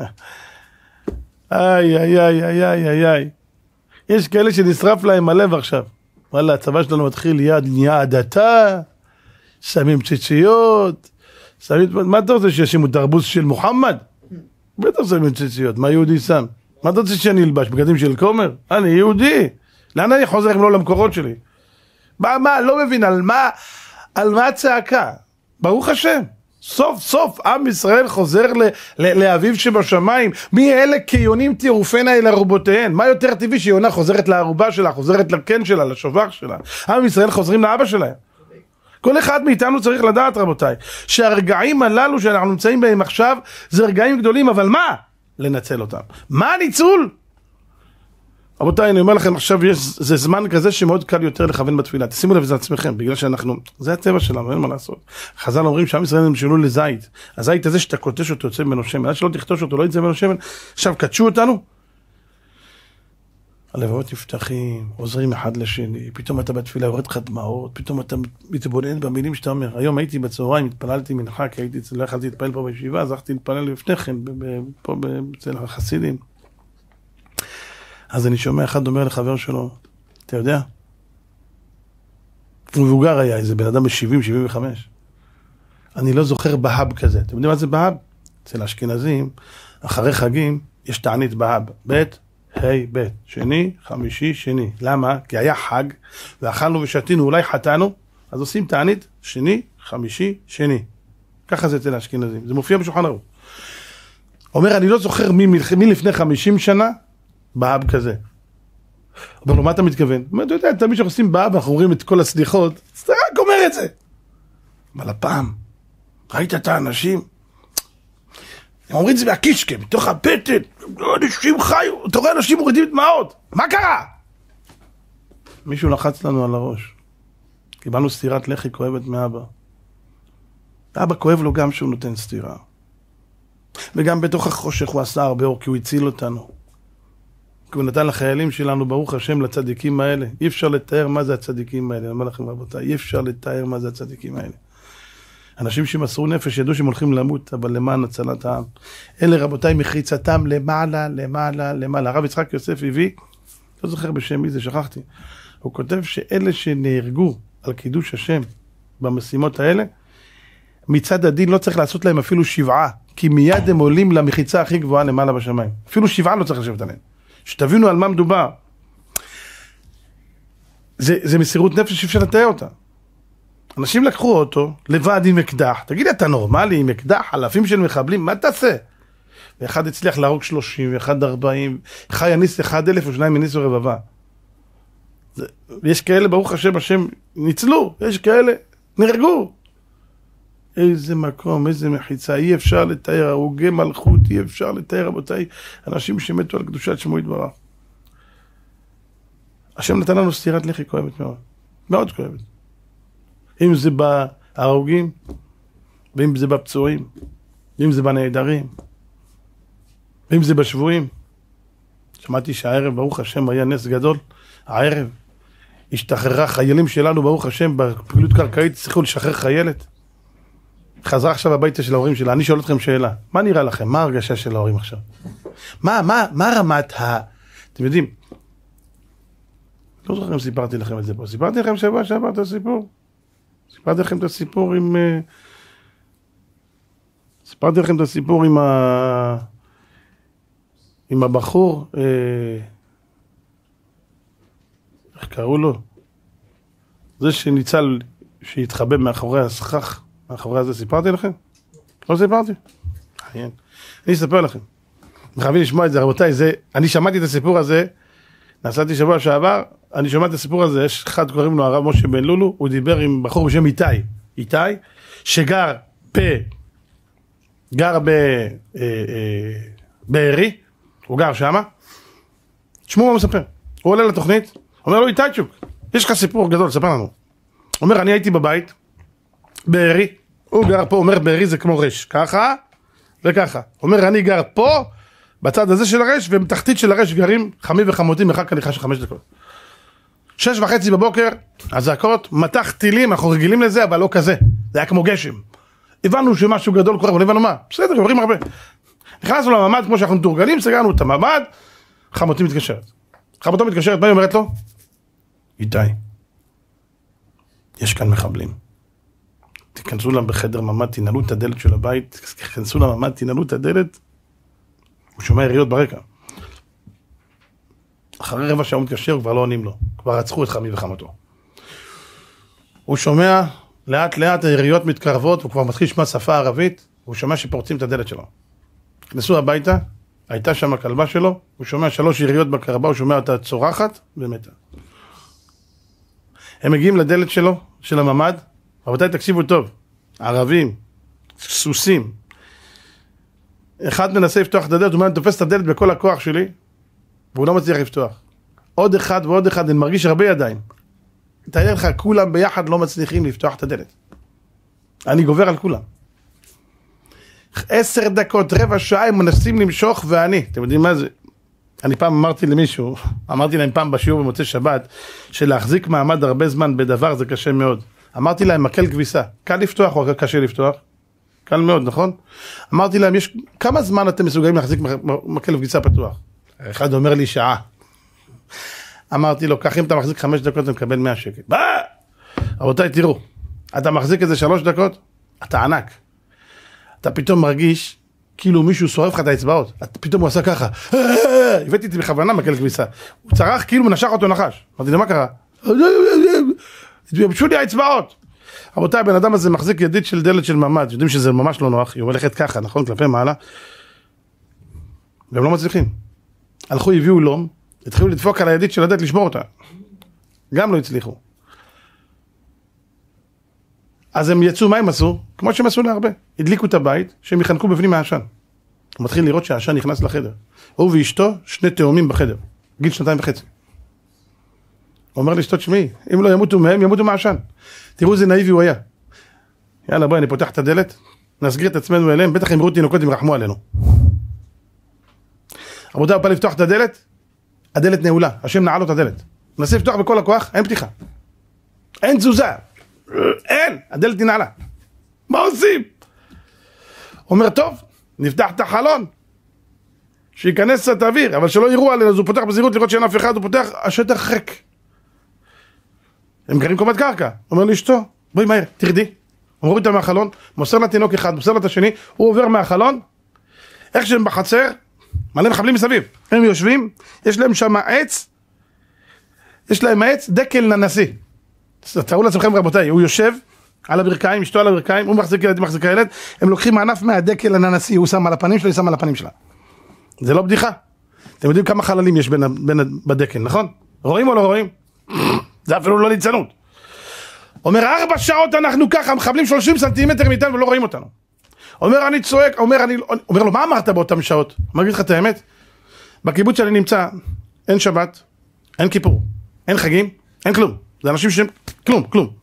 איי, איי, איי, איי, איי, איי. יש כאלה שנשרף להם הלב עכשיו. וואלה, הצבא שלנו מתחיל נהיה הדתה, שמים ציציות, מה אתה רוצה שישימו תרבוס של מוחמד? בטח שמים ציציות, מה יהודי שם? מה אתה רוצה שאני אלבש? בגדים של כומר? אני יהודי. לאן אני חוזר אם לא למקורות שלי? מה, לא מבין, על מה הצעקה? ברוך השם, סוף סוף עם ישראל חוזר לאביו שבשמיים. מי אלה כיונים תירופנה אל ערובותיהן? מה יותר טבעי שיונה חוזרת לערובה שלה, חוזרת לקן שלה, לשובח שלה? עם ישראל חוזרים לאבא שלהם. כל אחד מאיתנו צריך לדעת, רבותיי, שהרגעים הללו שאנחנו נמצאים בהם עכשיו זה רגעים גדולים, אבל מה? לנצל אותם. מה הניצול? רבותיי, אני אומר לכם, עכשיו זה זמן כזה שמאוד קל יותר לכוון בתפילה. תשימו לב את זה עצמכם, בגלל שאנחנו, זה הטבע שלנו, אין מה לעשות. חז"ל אומרים שעם ישראל הם משלו לזית. הזית הזה שאתה קוטש אותו, יוצא ממנו שמן. עד שלא תכתוש אותו, לא יצא ממנו שמן. עכשיו, קדשו אותנו. הלבבות נפתחים, עוזרים אחד לשני. פתאום אתה בתפילה, יורד לך דמעות. פתאום אתה מתבונן במילים שאתה אומר. היום הייתי בצהריים, התפללתי מנחה, כי לא יכולתי להתפלל פה בישיבה, אז הלכתי להתפלל לפני כן, פה אצל החסידים. אז אני שומע אחד אומר לחבר שלו, אתה יודע? הוא מבוגר היה, איזה בן אדם ב-70-75. אני לא זוכר בהב כזה. אתם יודעים מה זה בהב? אצל האשכנזים, אחרי חגים, יש תענית בהב. ב' ה' ב' שני, חמישי, שני. למה? כי היה חג, ואכלנו ושתינו, אולי חטאנו, אז עושים תענית שני, חמישי, שני. ככה זה אצל האשכנזים. זה מופיע בשולחן ערוך. אומר, אני לא זוכר מי לפני 50 שנה, בהב כזה. אבל לו, מה אתה מתכוון? הוא אומר, אתה יודע, תמיד שעושים בהב, אנחנו אומרים את כל הסליחות, אז אתה רק אומר את זה. אבל הפעם, ראית את האנשים? הם אומרים את זה מהקישקה, מתוך הבטן, אנשים חיו, אתה רואה אנשים מורידים דמעות, מה קרה? מישהו לחץ לנו על הראש. קיבלנו סטירת לחי כואבת מאבא. אבא כואב לו גם שהוא נותן סטירה. וגם בתוך החושך הוא עשה הרבה אור, כי הוא הציל אותנו. כי הוא נתן לחיילים שלנו, ברוך השם, לצדיקים האלה. אי אפשר לתאר מה זה הצדיקים האלה. אני אומר לכם, רבותיי, אי אפשר לתאר מה זה הצדיקים האלה. אנשים שמסרו נפש ידעו שהם הולכים למות, אבל למען הצלת העם. אלה, רבותיי, מחיצתם למעלה, למעלה, למעלה. הרב יצחק יוסף הביא, לא זוכר בשם מי זה, שכחתי. הוא כותב שאלה שנהרגו על קידוש השם במשימות האלה, מצד הדין לא צריך לעשות להם אפילו 7, כי מיד הם עולים למחיצה הכי גבוהה למעלה בשמיים. אפילו 7 לא צריך לשבת עליהם. שתבינו על מה מדובר. זה מסירות נפש שאפשר לתאר אותה. אנשים לקחו אותו לבד עם אקדח. תגיד, אתה נורמלי עם אקדח? אלפים של מחבלים, מה תעשה? ואחד הצליח להרוג 30, ואחד 40, אחד יניס 1,000 ושניים יניסו רבבה. יש כאלה, ברוך השם, השם ניצלו, יש כאלה, נהרגו. איזה מקום, איזה מחיצה, אי אפשר לתאר, הרוגי מלכות, אי אפשר לתאר, רבותיי, אנשים שמתו על קדושת שמו יתברך. השם נתן לנו סטירת לחי כואבת מאוד, מאוד כואבת. אם זה בהרוגים, ואם זה בפצועים, ואם זה בנעדרים, ואם זה בשבועים. שמעתי שהערב, ברוך השם, היה נס גדול, הערב השתחררה חיילים שלנו, ברוך השם, בפעילות קרקעית צריכו לשחרר חיילת. חזרה עכשיו הביתה של ההורים שלה. אני שואל אתכם שאלה, מה נראה לכם? מה ההרגשה של ההורים עכשיו? מה רמת אתם יודעים, לא זוכר אם סיפרתי לכם את זה פה. סיפרתי לכם שבוע שעבר את הסיפור. סיפרתי לכם את הסיפור עם... סיפרתי לכם את הסיפור עם הבחור, איך קראו לו? זה שניצל, שהתחבא מאחורי הסכך, מאחורי הזה. סיפרתי לכם? לא סיפרתי? מעניין. אני אספר לכם. חייבים לשמוע את זה, רבותיי. אני שמעתי את הסיפור הזה, נסעתי שבוע שעבר, אני שמעתי את הסיפור הזה, יש אחד קוראים לו הרב משה בן לולו, הוא דיבר עם בחור בשם איתי, שגר בארי, הוא גר שמה, תשמעו מה הוא מספר, הוא עולה לתוכנית, אומר לו איתייצ'וק, יש לך סיפור גדול, ספר לנו. אומר, אני הייתי בבית, בארי, הוא גר פה, אומר בארי זה כמו רש, ככה וככה. אומר, אני גר פה, בצד הזה של הרש, ובתחתית של הרש גרים חמי וחמותי, מרחק הליכה של 5 דקות. 6:30 בבוקר, הזעקות, מתח טילים, אנחנו רגילים לזה, אבל לא כזה. זה היה כמו גשם. הבנו שמשהו גדול קורה, אבל הבנו מה? בסדר, עוברים הרבה. נכנסנו לממד, כמו שאנחנו מתורגלים, סגרנו את הממד, חמותי מתקשרת. חמותו מתקשרת, מה היא אומרת לו? איתי, יש כאן מחבלים. תיכנסו להם בחדר ממד, תנעלו את הדלת של הבית, תיכנסו לממד, תנעלו את הדלת. הוא שומע יריות ברקע. אחרי רבע שעה הוא מתקשר, הוא כבר לא עונים לו. כבר רצחו את חמי וחמותו. הוא שומע לאט לאט היריות מתקרבות, הוא כבר מתחיל לשמוע שפה ערבית, הוא שומע שפורצים את הדלת שלו. נכנסו הביתה, הייתה שם הכלבה שלו, הוא שומע 3 יריות בקרבה, הוא שומע אותה צורחת ומתה. הם מגיעים לדלת שלו, של הממד, רבותיי תקשיבו טוב, ערבים, סוסים. אחד מנסה לפתוח את הדלת, הוא אומר, אני תופס את הדלת בכל הכוח שלי, והוא לא מצליח לפתוח. עוד אחד ועוד אחד, אני מרגיש הרבה ידיים. תאר לך, כולם ביחד לא מצליחים לפתוח את הדלת. אני גובר על כולם. 10 דקות, רבע שעה, הם מנסים למשוך, ואני, אתם יודעים מה זה? אני פעם אמרתי למישהו, אמרתי להם פעם בשיעור במוצאי שבת, שלהחזיק מעמד הרבה זמן בדבר זה קשה מאוד. אמרתי להם, מקל כביסה, קל לפתוח או קשה לפתוח? קל מאוד, נכון? אמרתי להם, כמה זמן אתם מסוגלים להחזיק מקל כביסה פתוח? אחד אומר לי שעה. אמרתי לו, כך אם אתה מחזיק 5 דקות, אתה מקבל 100 שקל. רבותיי, תראו, אתה מחזיק איזה 3 דקות, אתה ענק. אתה פתאום מרגיש, כאילו מישהו שורף לך את האצבעות. פתאום הוא עשה ככה. הבאתי את זה בכוונה מקל כביסה. הוא צרח כאילו מנשך אותו נחש. אמרתי, מה קרה? יבשו לי האצבעות. רבותיי, הבן אדם הזה מחזיק ידית של דלת של ממד. יודעים שזה ממש לא נוח. היא הולכת ככה, נכון? כלפי מעלה. והם לא מצליחים. הלכו, הביאו לום, התחילו לדפוק על הידית של הדלת, לשבור אותה. גם לא הצליחו. אז הם יצאו, מה הם עשו? כמו שהם עשו להרבה. הדליקו את הבית, שהם יחנקו בפנים מהעשן. הוא מתחיל לראות שהעשן נכנס לחדר. הוא ואשתו, 2 תאומים בחדר. גיל 2.5. הוא אומר לאשתו, תשמעי, אם לא ימותו מהם, ימותו מהעשן. תראו איזה נאיבי הוא היה. יאללה, בואי, אני פותח את הדלת, נסגיר את עצמנו אליהם, בטח הם ראו תינוקות, הם רחמו עלינו. רבותיי, הוא בא לפתוח את הדלת, הדלת נעולה, השם נעל לו את הדלת. נסה לפתוח בכל הכוח, אין פתיחה. אין תזוזה. אין, הדלת נעלה. מה עושים? אומר, טוב, נפתח את החלון, שיכנס קצת אוויר, אבל שלא יראו עלינו, אז הוא פותח בזהירות לראות שאין אף אחד, הוא פותח, השטח ריק. הם גרים קומת קרקע. אומר לאשתו, בואי מהר, תרדי. הוא מוריד אותה מהחלון, מוסר לתינוק אחד, מוסר לה את השני, הוא עובר מהחלון, איך שהם בחצר, מלא מחבלים מסביב. הם יושבים, יש להם שם עץ, יש להם עץ, דקל לנשיא. תראו לעצמכם רבותיי, הוא יושב על הברכיים, אשתו על הברכיים, הוא מחזיק ילד, מחזיק הילד, הם לוקחים ענף מהדקל לנשיא, הוא שם על הפנים שלה, היא שם על הפנים שלה. זה לא בדיחה. אתם יודעים כמה חללים יש בדקל, נכון? רואים או לא רואים? זה אפילו לא ליצנות. אומר 4 שעות אנחנו ככה, מחבלים 30 סנטימטר מאיתנו ולא רואים אותנו. אומר אני צועק, אומר לו מה אמרת באותם שעות? אני אגיד לך את האמת, בקיבוץ שאני נמצא, אין שבת, אין כיפור, אין חגים, אין כלום. זה אנשים שהם, כלום.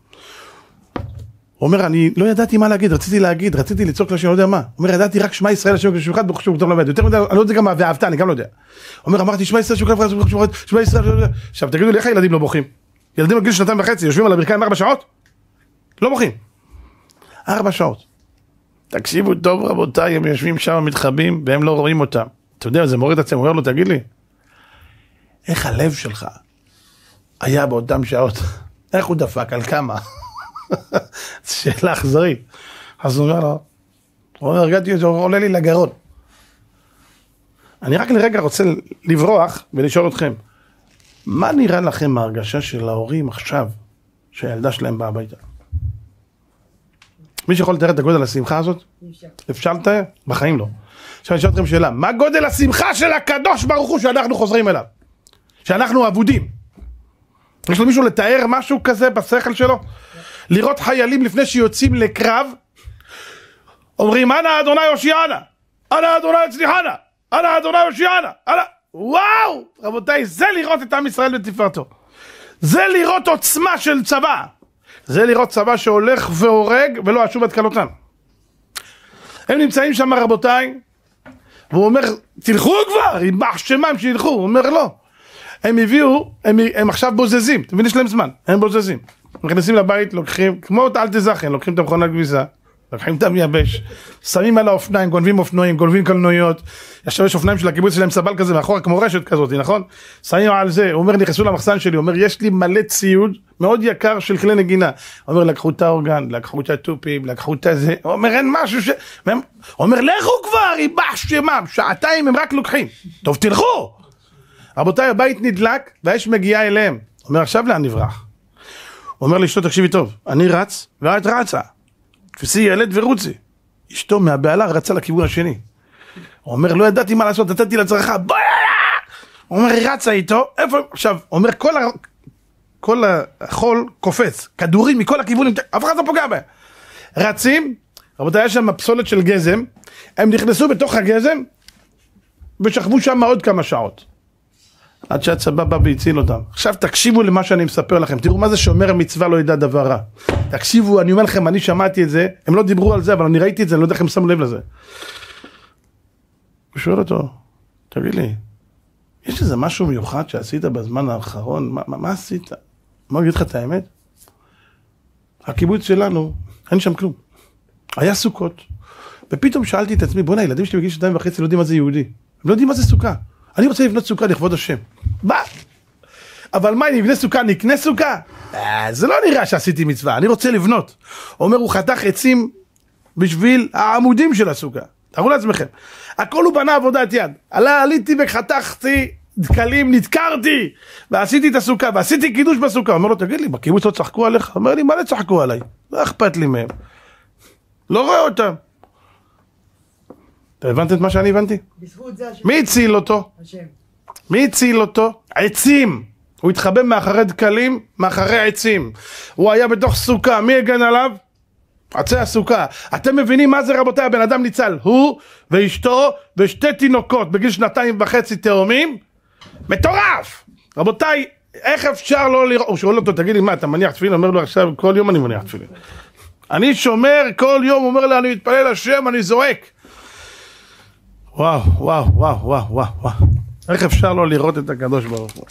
הוא אומר, אני לא ידעתי מה להגיד, רציתי לצעוק לשם, לא יודע מה. הוא אומר, ידעתי רק שמע ישראל, השם אחד ברוך שמו לבד. יותר מדי, אני לא יודע גם ואהבת, אני גם לא יודע. הוא אומר, אמרתי, שמע ישראל, שמע ישראל, עכשיו תגידו לי, איך הילדים לא בוכים? ילדים בגיל 2.5, יושבים על הברכיים 4 שעות? לא בוכים. 4 שעות. תקשיבו טוב רבותיי, הם יושבים שם מתחבאים, והם לא רואים אותם. אתה יודע, זה מוריד עצמם, הוא אומר לו, תגיד לי, איך הלב שלך היה באותם שעות? איך הוא דפק? על כמה? שאלה אכזרית. אז הוא אומר לו, הרגעתי, זה עולה לי לגרון. אני רק לרגע רוצה לברוח ולשאול אתכם, מה נראה לכם ההרגשה של ההורים עכשיו, שהילדה שלהם באה הביתה? מי שיכול לתאר את הגודל השמחה הזאת? אפשר לתאר? בחיים לא. עכשיו אני אשאל אתכם שאלה, מה גודל השמחה של הקדוש ברוך הוא שאנחנו חוזרים אליו? שאנחנו עבודים. יש למישהו לתאר משהו כזה בשכל שלו? לראות חיילים לפני שיוצאים לקרב, אומרים, אנא אדוני יושיענה, אנא אדוני הצליחנה, אנא אדוני יושיענה, וואו! רבותיי, זה לראות את עם ישראל בתפארתו. זה לראות עוצמה של צבא. זה לראות צבא שהולך והורג ולא אשוב עד כלותם. הם נמצאים שם רבותיי, והוא אומר, תלכו כבר, יימח שמם שילכו. הוא אומר, לא. הם הביאו, הם עכשיו בוזזים, אתם מבינים, יש להם זמן, הם בוזזים. נכנסים לבית, לוקחים, כמו אל תזכן, לוקחים את המכונת כביסה, לוקחים את המייבש, שמים על האופניים, גונבים אופנועים, גונבים קלנועיות, עכשיו יש אופניים של הקיבוץ שלהם סבל כזה, מאחורה כמו רשת כזאת, נכון? שמים על זה, הוא אומר, נכנסו למחסן שלי, הוא אומר, יש לי מלא ציוד, מאוד יקר של כלי נגינה. הוא אומר, לקחו את האורגן, לקחו את הטופים, לקחו את הזה, הוא אומר, אין משהו ש... הוא אומר, לכו כבר, ייבח שמם, שעתיים הם רק לוקחים. טוב, תלכו! רבותיי, הבית נדלק, והאש מגיעה אליהם. הוא אומר, עכשיו לאן נברח? הוא אומר לאשתו, תקשיבי טוב, אני רץ, ואת רצה. תפסי ילד ורוצי. אשתו מהבעלה רצה לכיוון השני. הוא אומר, לא ידעתי מה לעשות, נתתי לצרחה, בואי! הוא אומר, רצה איתו, איפה? עכשיו, הוא אומר, כל החול קופץ, כדורים מכל הכיוונים, אף אחד לא פוגע בהם. רצים, רבותיי, יש שם פסולת של גזם, הם נכנסו בתוך הגזם, ושכבו שם עוד כמה שעות. עד שהצבא בא והציל אותם. עכשיו תקשיבו למה שאני מספר לכם, תראו מה זה שאומר מצווה לא ידע דבר רע. תקשיבו, אני אומר לכם, אני שמעתי את זה, הם לא דיברו על זה, אבל אני ראיתי את זה, אני לא יודע איך הם שמו לב לזה. הוא שואל אותו, תגיד לי, יש איזה משהו מיוחד שעשית בזמן האחרון? מה עשית? מה אגיד לך את האמת? הקיבוץ שלנו, אין שם כלום. היה סוכות. ופתאום שאלתי את עצמי, בוא'נה, הילדים שלי בגיל 2.5 לא יודעים מה זה יהודי. הם לא יודעים מה זה סוכה. אני רוצה לבנות סוכה לכבוד השם. מה? אבל מה, אם נבנה סוכה, נקנה סוכה? זה לא נראה שעשיתי מצווה, אני רוצה לבנות. הוא אומר, הוא חתך עצים בשביל העמודים של הסוכה. תראו לעצמכם. הכל הוא בנה עבודת יד. עליתי וחתכתי דקלים, נתקרתי, ועשיתי את הסוכה, ועשיתי קידוש בסוכה. הוא אומר לו, תגיד לי, בקיבוץ לא צחקו עליך? הוא אומר לי, מה לא צחקו עליי? לא אכפת לי מהם. לא רואה אותם. אתה הבנת את מה שאני הבנתי? מי הציל אותו? מי הציל אותו? עצים. הוא התחבא מאחורי דקלים, מאחורי עצים. הוא היה בתוך סוכה, מי הגן עליו? עצי הסוכה. אתם מבינים מה זה רבותיי? הבן אדם ניצל, הוא ואשתו ושתי תינוקות בגיל 2.5 תאומים. מטורף! רבותיי, איך אפשר לא לראות? הוא שואל אותו, תגיד לי מה, אתה מניח תפילין? אומר לו עכשיו, כל יום אני מניח תפילין. אני שומר, כל יום אומר לי, אני מתפלל השם, אני זועק. וואו, וואו, וואו, וואו, וואו, וואו. איך אפשר לא לראות את הקדוש ברוך הוא?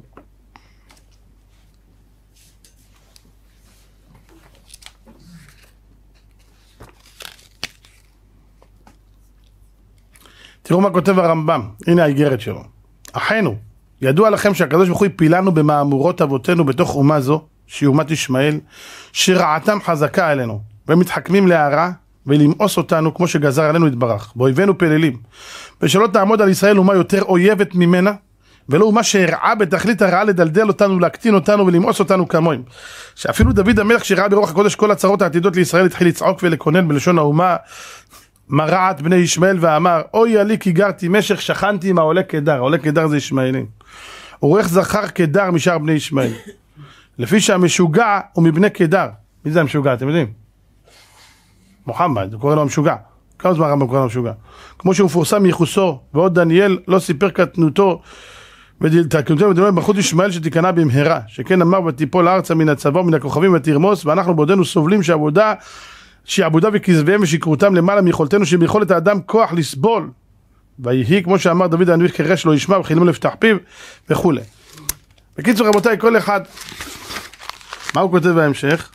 תראו מה כותב הרמב"ם, הנה האיגרת שלו. אחינו, ידוע לכם שהקדוש ברוך הוא הפילנו במאמורות אבותינו בתוך אומה זו, שהיא אומת ישמעאל, שרעתם חזקה עלינו, והם מתחכמים להרע ולמאוס אותנו כמו שגזר עלינו יתברך, באויבינו פללים, ושלא תעמוד על ישראל אומה יותר אויבת ממנה, ולא אומה שהרעה בתכלית הרעה לדלדל אותנו, להקטין אותנו ולמאוס אותנו כמוהם. שאפילו דוד המלך שראה ברוח הקודש כל הצרות העתידות לישראל התחיל לצעוק ולקונן בלשון האומה, מרעת בני ישמעאל ואמר, אוי עלי כי גרתי משך שכנתי עם העולה קדר. העולה קדר זה ישמעאלים. עורך זכר קדר משאר בני ישמעאל. לפי שהמשוגע הוא מבני קדר. מי זה המשוגע, אתם יודעים? מוחמד, הוא קורא לו המשוגע. כמה זמן הרמב"ם קורא לו המשוגע? כמו שהוא מפורסם מייחוסו, ועוד דניאל לא סיפר קטנותו, ותקנותו ודמיון מלכות ישמעאל שתיכנע במהרה, שכן אמר ותיפול ארצה מן הצבא ומן הכוכבים ותרמוס, ואנחנו בעודנו סובלים שעבודה וכזביהם ושקרותם למעלה מיכולתנו, שביכולת האדם כוח לסבול. ויהי כמו שאמר דוד הנביא קרש לא ישמע וחילמו לפתח פיו וכו'. בקיצור רבותיי, כל אחד, מה הוא כותב בהמשך?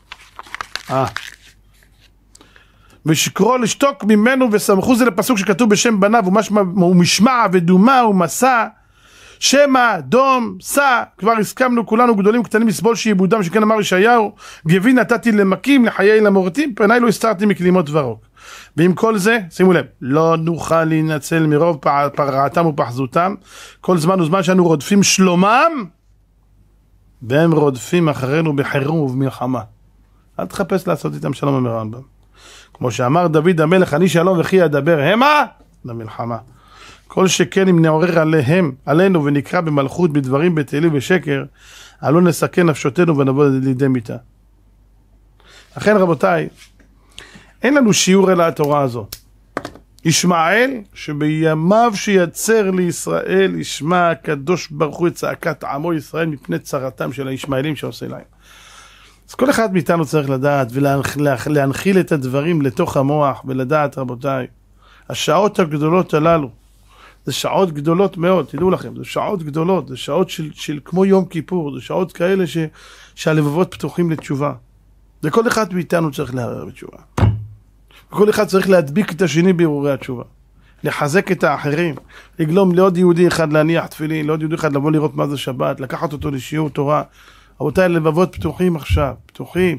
ושקרו לשתוק ממנו וסמכו זה לפסוק שכתוב בשם בניו ומשמע ודומה ומסע שמא דום סע. כבר הסכמנו כולנו גדולים קטנים לסבול שיבודם, שכן אמר ישעיהו גבי נתתי למכים לחיי למורטים פניי לא הסתרתי מכלימות ורוק. ועם כל זה שימו לב, לא נוכל להינצל מרוב פרעתם ופחזותם, כל זמן וזמן שאנו רודפים שלומם והם רודפים אחרינו בחירום ובמלחמה. אל תחפש לעשות איתם שלום, אומר הרמב"ם. כמו שאמר דוד המלך אני שלום וכי אדבר המה למלחמה. כל שכן אם נעורר עלינו ונקרא במלכות בדברים בטלים ובשקר, עלו נסכן נפשותנו ונבוא לידי מיתה. לכן רבותיי, אין לנו שיעור אלא התורה הזאת. ישמעאל שבימיו שיצר לישראל ישמע הקדוש ברוך הוא את צעקת עמו ישראל מפני צרתם של הישמעאלים שעושה להם. אז כל אחד מאיתנו צריך לדעת ולהנחיל את הדברים לתוך המוח ולדעת רבותיי, השעות הגדולות הללו זה שעות גדולות מאוד, תדעו לכם, זה שעות גדולות, זה שעות של כמו יום כיפור, זה שעות כאלה שהלבבות פתוחים לתשובה. וכל אחד מאיתנו צריך להרהר בתשובה. וכל אחד צריך להדביק את השני בהרהורי התשובה. לחזק את האחרים, לגלום לעוד יהודי אחד להניח תפילין, לעוד יהודי אחד לבוא לראות מה זה שבת, לקחת אותו לשיעור תורה. רבותיי, לבבות פתוחים עכשיו, פתוחים.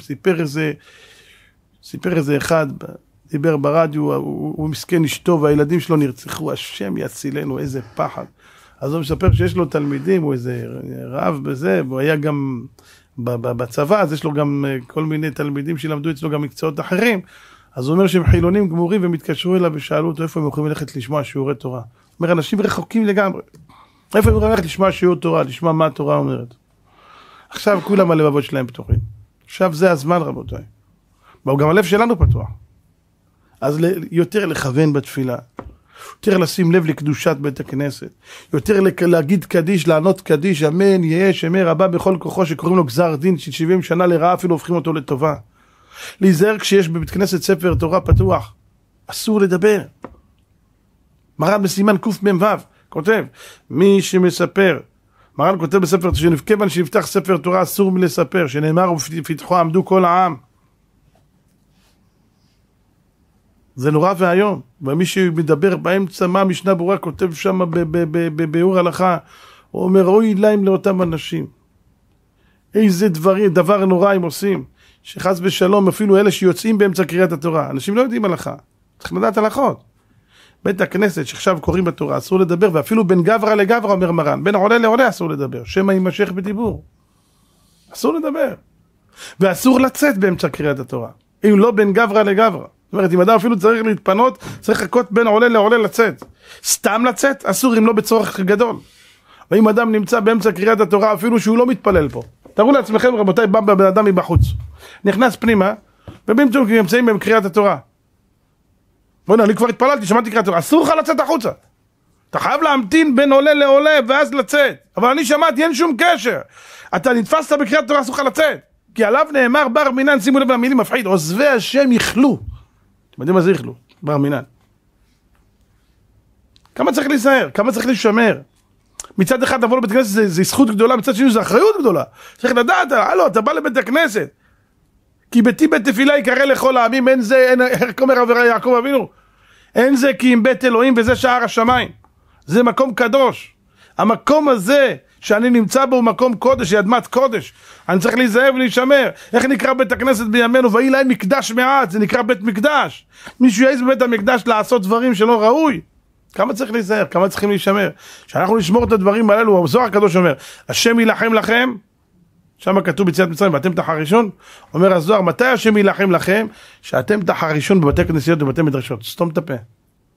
סיפר איזה אחד, דיבר ברדיו, הוא מסכן אשתו והילדים שלו נרצחו, השם יצילנו, איזה פחד. אז הוא מספר שיש לו תלמידים, הוא איזה רב בזה, והוא היה גם בצבא, אז יש לו גם כל מיני תלמידים שלמדו אצלו גם מקצועות אחרים. אז הוא אומר שהם חילונים גמורים והם התקשרו אליו ושאלו אותו איפה הם יכולים ללכת לשמוע שיעורי תורה. הוא אומר, אנשים רחוקים לגמרי. איפה הם יכולים ללכת לשמוע שיעור תורה, לשמוע מה התורה אומרת. עכשיו כולם הלבבות שלהם פתוחים. עכשיו זה הזמן רבותיי. וגם הלב שלנו פתוח. אז יותר לכוון בתפילה, יותר לשים לב לקדושת בית הכנסת, יותר להגיד קדיש, לענות קדיש, אמן, יהיה שמי רבה בכל כוחו, שקוראים לו גזר דין של 70 שנה לרעה, אפילו הופכים אותו לטובה. להיזהר כשיש בבית כנסת ספר תורה פתוח, אסור לדבר. מרן בסימן קמ"ו כותב, מי שמספר, מרן כותב בספר, כיוון שנפתח ספר תורה אסור מלספר, שנאמר ופתחו עמדו כל העם. זה נורא והיום, ומי שמדבר באמצע מה המשנה ברורה כותב שם בביאור הלכה, הוא אומר אוי להם לאותם אנשים, איזה דבר נורא הם עושים, שחס ושלום אפילו אלה שיוצאים באמצע קריאת התורה, אנשים לא יודעים הלכה, צריך לדעת הלכות. בית הכנסת שעכשיו קוראים בתורה אסור לדבר, ואפילו בין גברא לגברא אומר מרן, בין עולה לעולה אסור לדבר, שמא יימשך בדיבור, אסור לדבר, ואסור לצאת באמצע קריאת התורה, אם לא בין גברא לגברא. זאת אומרת, אם אדם אפילו צריך להתפנות, צריך לחכות בין עולה לעולה לצאת. סתם לצאת, אסור אם לא בצורך גדול. ואם אדם נמצא באמצע קריאת התורה, אפילו שהוא לא מתפלל פה. תראו לעצמכם, רבותיי, בא בן אדם מבחוץ. נכנס פנימה, ובאמצעות נמצאים בקריאת התורה. בוא'נה, אני כבר התפללתי, שמעתי קריאת התורה. אסור לך לצאת החוצה. אתה חייב להמתין בין עולה לעולה, ואז לצאת. אבל אני שמעתי, אין שום קשר. אתה נתפסת בקריאת התורה, אסור לך לצאת. כי עליו נאמר בר מינן, שימו לב למילים מפחיד, עוזבי השם יכלו. אתם יודעים מה זה יכלו? בר מינן. כמה צריך להיזהר? כמה צריך לשמר? מצד אחד לבוא לבית הכנסת זה זכות גדולה, מצד שני זה אחריות גדולה. צריך לדעת, הלו, אתה בא לבית הכנסת. כי ביתי בית תפילה יקרא לכל העמים, אין זה, איך אומר יעקב אבינו? אין זה כי אם בית אלוהים וזה שער השמיים. זה מקום קדוש. המקום הזה שאני נמצא בו הוא מקום קודש, היא אדמת קודש. אני צריך להיזהר ולהישמר. איך נקרא בית הכנסת בימינו? ויהי להם מקדש מעט, זה נקרא בית מקדש. מישהו יעז בבית המקדש לעשות דברים שלא ראוי. כמה צריך להיזהר? כמה צריכים להישמר? שאנחנו נשמור את הדברים האלו, הזוהר הקדוש אומר, השם ילחם לכם, שם כתוב ביציאת מצרים, ואתם תחרישון, אומר הזוהר, מתי השם ילחם לכם? שאתם תחרישון בבתי כנסיות ובבתי מדרשות, סתום את הפה.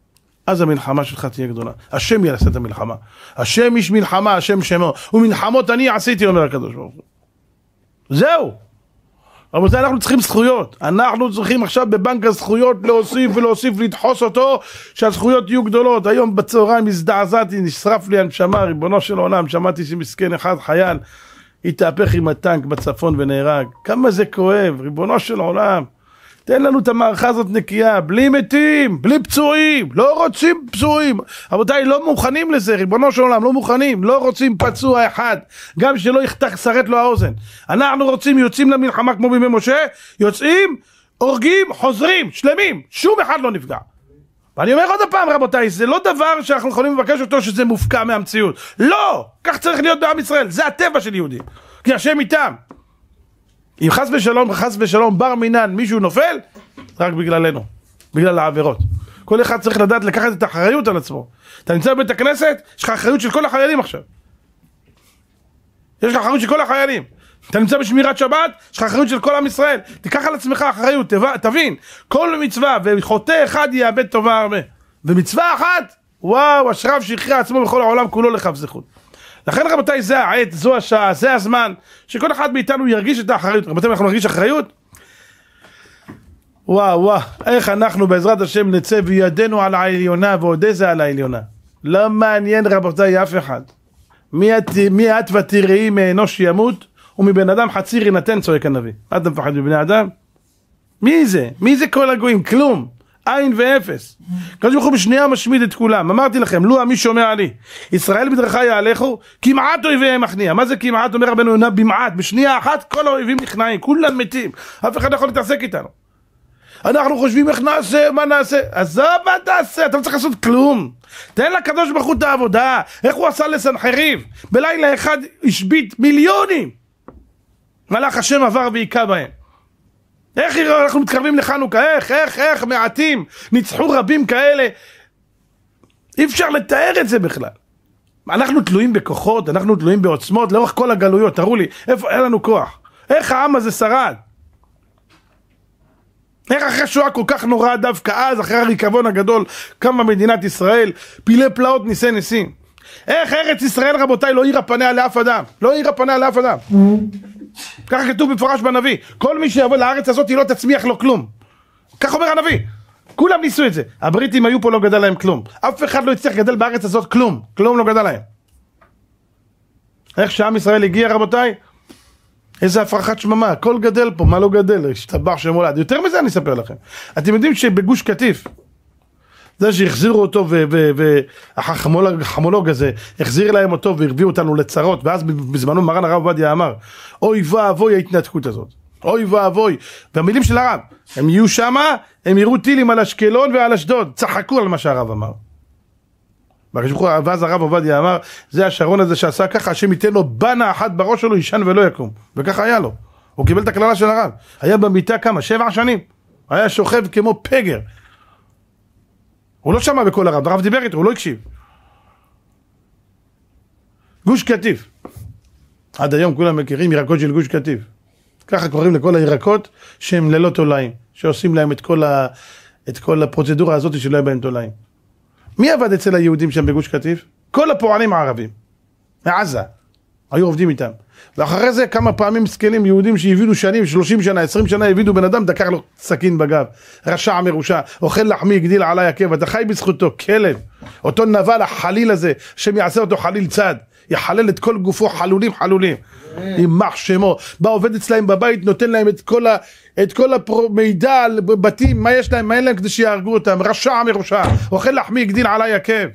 אז המלחמה שלך תהיה גדולה. השם יעשה את המלחמה. השם איש מלחמה, השם שמו. ומלחמות אני עשיתי, אומר הקדוש ברוך הוא. זהו. רבותיי, אנחנו צריכים זכויות. אנחנו צריכים עכשיו בבנק הזכויות להוסיף ולהוסיף, לדחוס אותו, שהזכויות יהיו גדולות. היום בצהריים הזדעזעתי, נשרף לי הנשמה, ריבונו של עולם, שמעתי שמסכן אחד חייל, התהפך עם הטנק בצפון ונהרג. כמה זה כואב, ריבונו של עולם. תן לנו את המערכה הזאת נקייה, בלי מתים, בלי פצועים, לא רוצים פצועים. רבותיי, לא מוכנים לזה, ריבונו של עולם, לא מוכנים, לא רוצים פצוע אחד, גם שלא יחתך שרת לו האוזן. אנחנו רוצים, יוצאים למלחמה כמו בימי משה, יוצאים, הורגים, חוזרים, שלמים, שום אחד לא נפגע. ואני אומר עוד הפעם, רבותיי, זה לא דבר שאנחנו יכולים לבקש אותו שזה מופקע מהמציאות. לא, כך צריך להיות בעם ישראל, זה הטבע של יהודים, כי השם איתם. אם חס ושלום בר מינן מישהו נופל, רק בגללנו, בגלל העבירות. כל אחד צריך לדעת לקחת את האחריות על עצמו. אתה נמצא בבית הכנסת, יש לך אחריות של כל החיילים עכשיו. יש לך אחריות של כל החיילים. אתה נמצא בשמירת שבת, יש לך אחריות של כל עם ישראל. תיקח על עצמך אחריות, תבין. כל מצווה, וחוטא אחד יאבד טובה הרבה. ומצווה אחת, וואו, אשריו שיחיה עצמו בכל העולם כולו לכף זכות. לכן רבותיי, זה העת, זו השעה, זה הזמן, שכל אחד מאיתנו ירגיש את האחריות. רבותיי, אנחנו נרגיש אחריות? וואו, איך אנחנו בעזרת השם נצא וידנו על העליונה, ועוד איזה על העליונה. לא מעניין רבותיי אף אחד. מי את ותראי מאנוש ימות, ומבן אדם חציר ינתן, צועק הנביא. מה אתה מפחד מבני אדם? מי זה? מי זה כל הגויים? כלום. עין ואפס. קדוש ברוך הוא בשנייה משמיד את כולם. אמרתי לכם, לו מי שומע לי, ישראל בדרכי יהלכו, כמעט אויביהם מכניע. מה זה כמעט? אומר רבנו יונה, במעט, בשנייה אחת כל האויבים נכנעים, כולם מתים, אף אחד לא יכול להתעסק איתנו. אנחנו חושבים איך נעשה, מה נעשה, עזוב מה תעשה, אתה לא צריך לעשות כלום. תן לקדוש ברוך הוא את העבודה. איך הוא עשה לסנחריב? בלילה אחד השבית מיליונים, מלאך השם עבר והיכה בהם. איך אנחנו מתקרבים לחנוכה? איך מעטים ניצחו רבים כאלה? אי אפשר לתאר את זה בכלל. אנחנו תלויים בכוחות, אנחנו תלויים בעוצמות לאורך כל הגלויות. תראו לי, איפה אין לנו כוח? איך העם הזה שרד? איך אחרי שואה כל כך נורא דווקא אז, אחרי הריקבון הגדול, קמה מדינת ישראל, פילי פלאות ניסי ניסים? איך ארץ ישראל רבותיי לא עירה פניה לאף אדם? לא עירה פניה לאף אדם. ככה כתוב במפורש בנביא, כל מי שיבוא לארץ הזאת היא לא תצמיח לו כלום. כך אומר הנביא, כולם ניסו את זה. הבריטים היו פה, לא גדל להם כלום. אף אחד לא הצליח גדל בארץ הזאת כלום, כלום לא גדל להם. איך שעם ישראל הגיע רבותיי? איזה הפרחת שממה, הכל גדל פה, מה לא גדל? השתבח שמולד. יותר מזה אני אספר לכם. אתם יודעים שבגוש קטיף, זה שהחזירו אותו והחמולוג הזה החזיר להם אותו והרביאו אותנו לצרות, ואז בזמנו מרן הרב עובדיה אמר, אוי ואבוי ההתנתקות הזאת, אוי ואבוי. והמילים של הרב, הם יהיו שמה, הם יראו טילים על אשקלון ועל אשדוד, צחקו על מה שהרב אמר. ואז הרב עובדיה אמר, זה השרון הזה שעשה ככה, השם ייתן לו בנה אחת בראש שלו, ישן ולא יקום. וככה היה לו, הוא קיבל את הכללה של הרב. היה במיטה כמה? 7 שנים, היה שוכב כמו פגר. הוא לא שמע בכל הרב, הרב דיבר איתו, הוא לא הקשיב. גוש קטיף, עד היום כולם מכירים ירקות של גוש קטיף. ככה קוראים לכל הירקות שהם ללא תולעים, שעושים להם את כל הפרוצדורה הזאת שלא יהיה בהם תולעים. מי עבד אצל היהודים שם בגוש קטיף? כל הפועלים הערבים, מעזה, היו עובדים איתם. ואחרי זה כמה פעמים מסכנים יהודים שהבידו שנים, 30 שנה, 20 שנה, הבידו בן אדם, דקר לו סכין בגב, רשע מרושע, אוכל לחמי, הגדיל עליי עקב, אתה חי בזכותו, כלב, אותו נבל החליל הזה, שם יעשה אותו חליל צד, יחלל את כל גופו חלולים, יימח שמו, בא עובד אצלהם בבית, נותן להם את כל המידע על בתים, מה יש להם, מה אין להם כדי שיהרגו אותם, רשע מרושע, אוכל לחמי, הגדיל עליי עקב.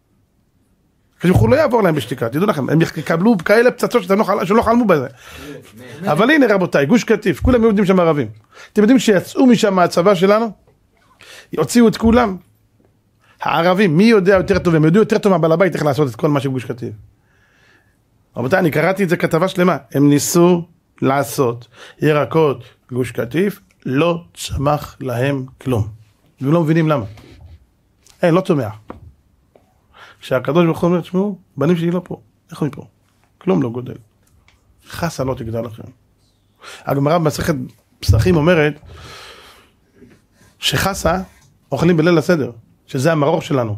לא יעבור להם בשתיקה, תדעו לכם, הם יקבלו כאלה פצצות שלא חלמו בזה. אבל הנה רבותיי, גוש קטיף, כולם יודעים שם ערבים. אתם יודעים שיצאו משם מהצבא שלנו? יוציאו את כולם. הערבים, מי יודע יותר טוב? הם יודעו יותר טוב מהבעל הבית איך לעשות את כל מה שגוש קטיף. רבותיי, אני קראתי את זה כתבה שלמה. הם ניסו לעשות ירקות גוש קטיף, לא צמח להם כלום. והם לא מבינים למה. אין, לא צומח. כשהקדוש ברוך הוא אומר, תשמעו, בנים שלי לא פה, איך הוא מפה? כלום לא גודל. חסה לא תגדל לכם. הגמרא במסכת פסחים אומרת, שחסה אוכלים בליל הסדר. שזה המרור שלנו.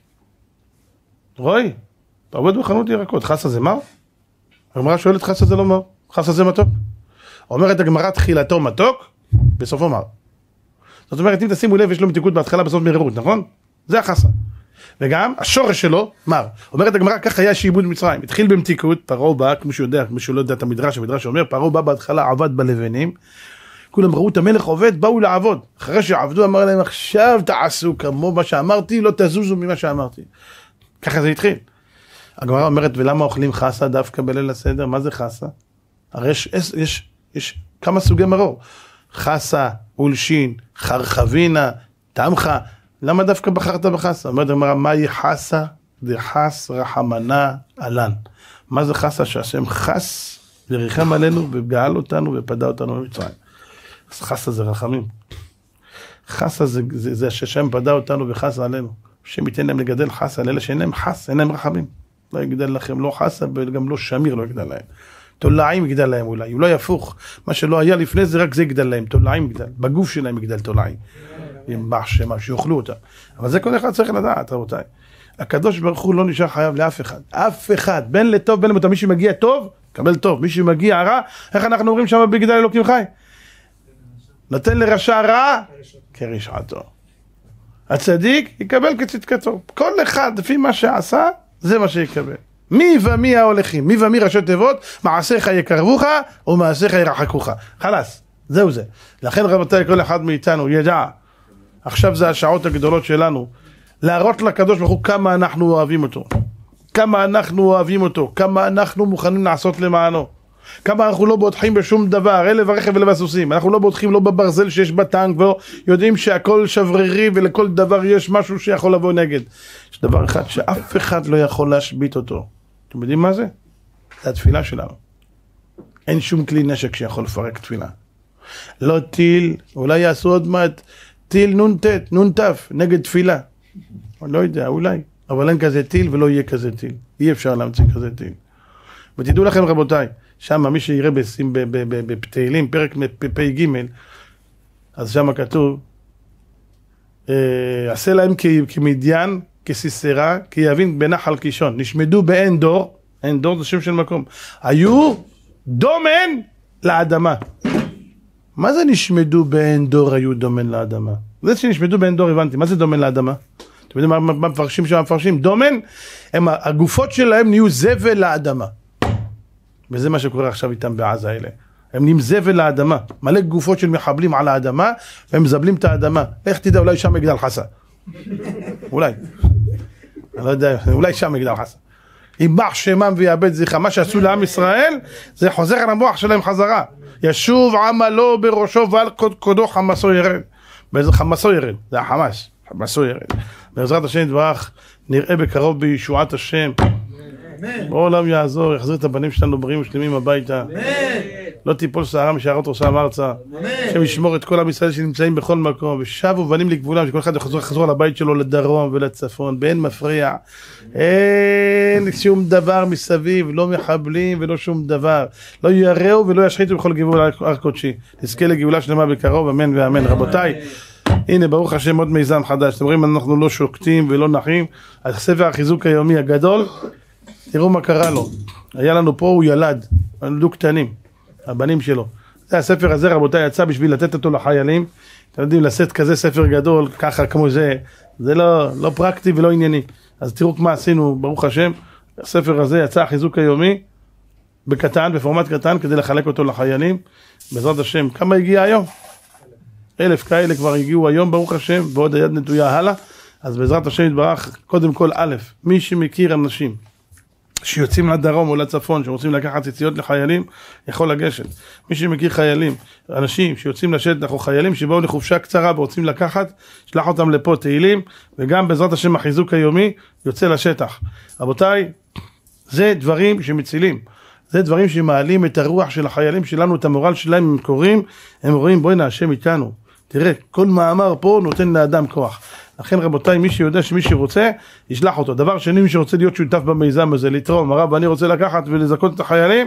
רואי, אתה עובד בחנות ירקות, חסה זה מר? הגמרא שואלת חסה זה לא מר, חסה זה מתוק. אומרת הגמרא תחילתו מתוק, בסופו מר. זאת אומרת, אם תשימו לב, יש לו מתיקות בהתחלה, בסוף מרירות, נכון? זה החסה. וגם השורש שלו מר. אומרת הגמרא, כך היה שעבוד מצרים. התחיל במתיקות, פרעה בא, כמו שיודע, כמו שלא יודע את המדרש, המדרש אומר, פרעה בא בהתחלה, עבד בלבנים, כולם ראו את המלך עובד, באו לעבוד. אחרי שעבדו, אמר להם, עכשיו תעשו כמו מה שאמרתי, לא תזוזו ממה שאמרתי. ככה זה התחיל. הגמרא אומרת, ולמה אוכלים חסה דווקא בליל הסדר? מה זה חסה? הרי יש כמה סוגי מרור. חסה, אולשין, חרחבינה, תמחה. למה דווקא בחרת בחסה? אומרת הגמרא, מהי חסה? זה חס רחמנה עלן. מה זה חסה? שהשם חס וריחם עלינו וגאל אותנו ופדה אותנו במצרים. אז חסה זה רחמים. חסה זה שהשם פדה אותנו וחסה עלינו. השם ייתן להם לגדל חסה, לאלה שאין להם חס, אין להם רחמים. לא יגדל לכם לא חסה וגם לא שמיר לא יגדל להם. תולעים יגדל להם אולי, אולי הפוך. מה שלא היה לפני זה רק זה יגדל להם, תולעים יגדל. בגוף שלהם יגדל תולעים. מה שיאכלו אותה. אבל זה כל אחד צריך לדעת, רבותיי. הקדוש ברוך הוא לא נשאר חייב לאף אחד. אף אחד, בין לטוב, בין למוטב. מי שמגיע טוב, קבל טוב. מי שמגיע רע, איך אנחנו אומרים שם בגדל אלוקים חי? נותן לרשע רע כרשעתו. הצדיק יקבל כצדקתו. כל אחד, לפי מה שעשה, זה מה שיקבל. מי ומי ההולכים? מי ומי ראשי תיבות? מעשיך יקרבוך ומעשיך ירחקוך. חלאס, זהו זה. לכן רבותיי, כל אחד מאיתנו ידע, עכשיו זה השעות הגדולות שלנו, להראות לקדוש ברוך הוא כמה אנחנו אוהבים אותו. כמה אנחנו אוהבים אותו. כמה אנחנו מוכנים לעשות למענו. כמה אנחנו לא בוטחים בשום דבר, אלה ברכב ואלה בסוסים. אנחנו לא בוטחים לא בברזל שיש בטנק, ויודעים שהכל שברירי ולכל דבר יש משהו שיכול לבוא נגד. יש דבר אחד שאף אחד לא יכול להשביט אותו. אתם יודעים מה זה? זה התפילה שלנו. אין שום כלי נשק שיכול לפרק תפילה. לא טיל, אולי יעשו עוד מעט טיל נ"ט, נגד תפילה. אני לא יודע, אולי. אבל אין כזה טיל ולא יהיה כזה טיל. אי אפשר להמציא כזה טיל. ותדעו לכם רבותיי, שם מי שיראה בתהילים, פרק פ"ג, אז שם כתוב, עשה להם כמדיין, כסיסרה, כי יבין בנחל קישון. נשמדו באין דור, אין דור זה שם של מקום. היו דומן לאדמה. מה זה נשמדו באין דור היו דומן לאדמה? זה שנשמדו באין דור הבנתי, מה זה דומן לאדמה? אתם יודעים מה מפרשים שם? מפרשים דומן, הגופות שלהם נהיו זבל לאדמה. וזה מה שקורה עכשיו איתם בעזה האלה. הם נהיים זבל לאדמה. מלא גופות של מחבלים על האדמה, והם מזבלים את האדמה. איך תדע, אולי שם יגדל חסה. אולי. אני לא יודע, אולי שם יגדל חסה. יימח שמם ויאבד זכרם. מה שעשו לעם ישראל, זה חוזר על המוח שלהם חזרה. ישוב עמלו בראשו ועל קודקודו חמסו ירד. באיזה חמסו ירד? זה החמאס. חמסו ירד. בעזרת השם יתברך, נראה בקרוב בישועת השם. בעולם יעזור, יחזיר את הבנים שלנו בריאים ושלמים הביתה. לא תיפול שערה משערות ראשם ארצה. השם ישמור את כל עם ישראל שנמצאים בכל מקום, ושבו בנים לגבולם, שכל אחד יחזור על הבית שלו לדרום ולצפון, באין מפריע. אין שום דבר מסביב, לא מחבלים ולא שום דבר. לא יראו ולא ישחיתו בכל גבול הר קודשי. נזכה לגאולה שלמה בקרוב, אמן ואמן. רבותיי, הנה ברוך השם עוד מיזם חדש. אתם רואים, אנחנו לא שוקטים ולא נחים. הספר החיזוק היומי הגדול, תראו מה קרה לו. היה לנו פה, הוא ילד, ילדו קטנים, הבנים שלו. זה הספר הזה, רבותיי, יצא בשביל לתת אותו לחיילים. אתם יודעים, לשאת כזה ספר גדול, ככה כמו זה לא פרקטי ולא ענייני. אז תראו מה עשינו, ברוך השם. הספר הזה יצא החיזוק היומי, בקטן, בפורמט קטן, כדי לחלק אותו לחיילים. בעזרת השם, כמה הגיע היום? 1,000 כאלה כבר הגיעו היום, ברוך השם, ועוד היד נטויה הלאה. אז בעזרת השם יתברך, קודם כל א', מי שמכיר אנשים שיוצאים לדרום או לצפון, שרוצים לקחת ציציות לחיילים, יכול לגשת. מי שמכיר חיילים, אנשים שיוצאים לשטח או חיילים שבאו לחופשה קצרה ורוצים לקחת, שלח אותם לפה תהילים, וגם בעזרת השם החיזוק היומי יוצא לשטח. רבותיי, זה דברים שמצילים. זה דברים שמעלים את הרוח של החיילים שלנו, את המורל שלהם, הם קוראים, הם רואים, בואי השם איתנו. תראה, כל מאמר פה נותן לאדם כוח. לכן רבותיי, מי שיודע שמי שרוצה, ישלח אותו. דבר שני, מי שרוצה להיות שותף במיזם הזה, לתרום, הרב, אני רוצה לקחת ולזכות את החיילים,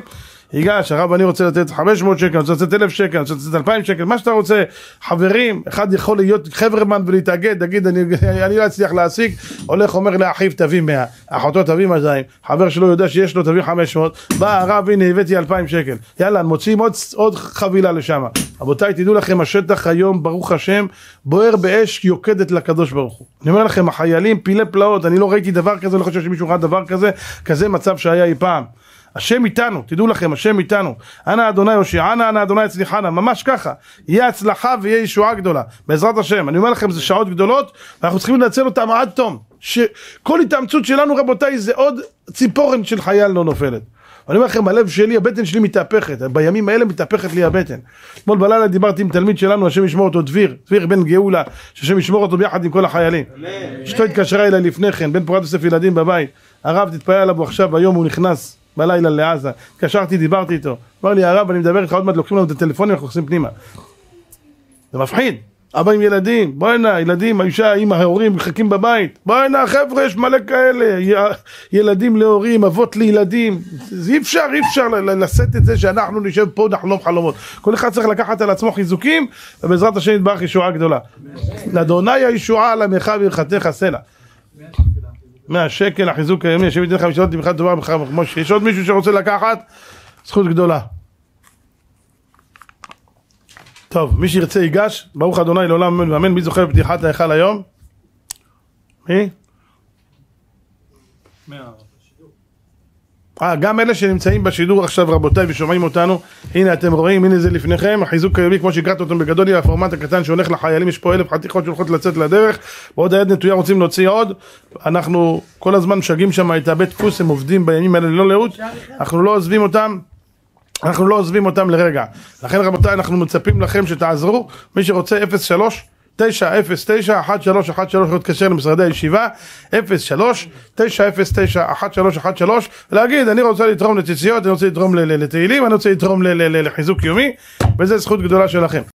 ייגש, הרב אני רוצה לתת 500 שקל, אני רוצה לתת 1,000 שקל, אני רוצה לתת 2,000 שקל, מה שאתה רוצה. חברים, אחד יכול להיות חברמן ולהתאגד, תגיד אני לא אצליח להשיג, הולך אומר לאחיו תביא 100, אחותו תביא 200, חבר שלו יודע שיש לו תביא 500, בא הרב הנה הבאתי 2,000 שקל, יאללה מוצאים עוד חבילה לשם. רבותיי תדעו לכם, השטח היום ברוך השם בוער באש יוקדת לקדוש ברוך הוא. אני אומר לכם, החיילים פילי פלאות, אני לא ראיתי דבר כזה, לא חושב שמישהו ראה דבר כזה, כזה מצב שהיה אי פעם. השם איתנו, תדעו לכם, השם איתנו. אנא אדוני הושיענה, אנא אדוני הצליחנה, ממש ככה. יהיה הצלחה ויהיה ישועה גדולה, בעזרת השם. אני אומר לכם, זה שעות גדולות, ואנחנו צריכים לנצל אותם עד תום. שכל התאמצות שלנו, רבותיי, זה עוד ציפורן של חייל לא נופלת. אני אומר לכם, הלב שלי, הבטן שלי מתהפכת, בימים האלה מתהפכת לי הבטן. אתמול בלילה דיברתי עם תלמיד שלנו, השם ישמור אותו, דביר בן גאולה, שהשם ישמור אותו ביחד עם כל החיילים. אשתו התקשרה אליי לפני כן, בן פורת אוסף ילדים בבית, הרב תתפלל עליו עכשיו, היום הוא נכנס בלילה לעזה, התקשרתי, דיברתי איתו, אמר לי הרב אני מדבר איתך עוד מעט, לוקחים לנו את הטלפונים, אנחנו עושים פנימה. זה מפחיד. אבא עם ילדים, בוא הנה, ילדים, האישה, אמא, ההורים מחכים בבית, בוא הנה, חבר'ה, יש מלא כאלה, ילדים להורים, אבות לילדים, אי אפשר לשאת את זה שאנחנו נשב פה נחלום חלומות. כל אחד צריך לקחת על עצמו חיזוקים, ובעזרת השם יתברך ישועה גדולה. לאדוני הישועה למך וירחתך סלע. 100 שקל, החיזוק היומי, השם ייתן לך משאלות תמיכה טובה בך משה. יש עוד מישהו שרוצה לקחת? זכות גדולה. טוב, מי שירצה ייגש, ברוך אדוני לעולם אמן ואמן. מי זוכר בפתיחת ההיכל היום? מי? גם אלה שנמצאים בשידור עכשיו רבותיי ושומעים אותנו, הנה אתם רואים, הנה זה לפניכם, החיזוק היומי כמו שהקראת אותם בגדול, היא הפורמט הקטן שהולך לחיילים, יש פה 1,000 חתיכות שהולכות לצאת לדרך, ועוד היד נטויה רוצים להוציא עוד, אנחנו כל הזמן משגעים שם את הבית דפוס, הם עובדים בימים האלה ללא לאות, אנחנו לא עוזבים אותם לרגע. לכן רבותיי אנחנו מצפים לכם שתעזרו, מי שרוצה 03-909-1313 להתקשר למשרדי הישיבה 03-909-1313 ולהגיד אני רוצה לתרום לציציות, אני רוצה לתרום לתהילים, אני רוצה לתרום לחיזוק יומי, וזה זכות גדולה שלכם.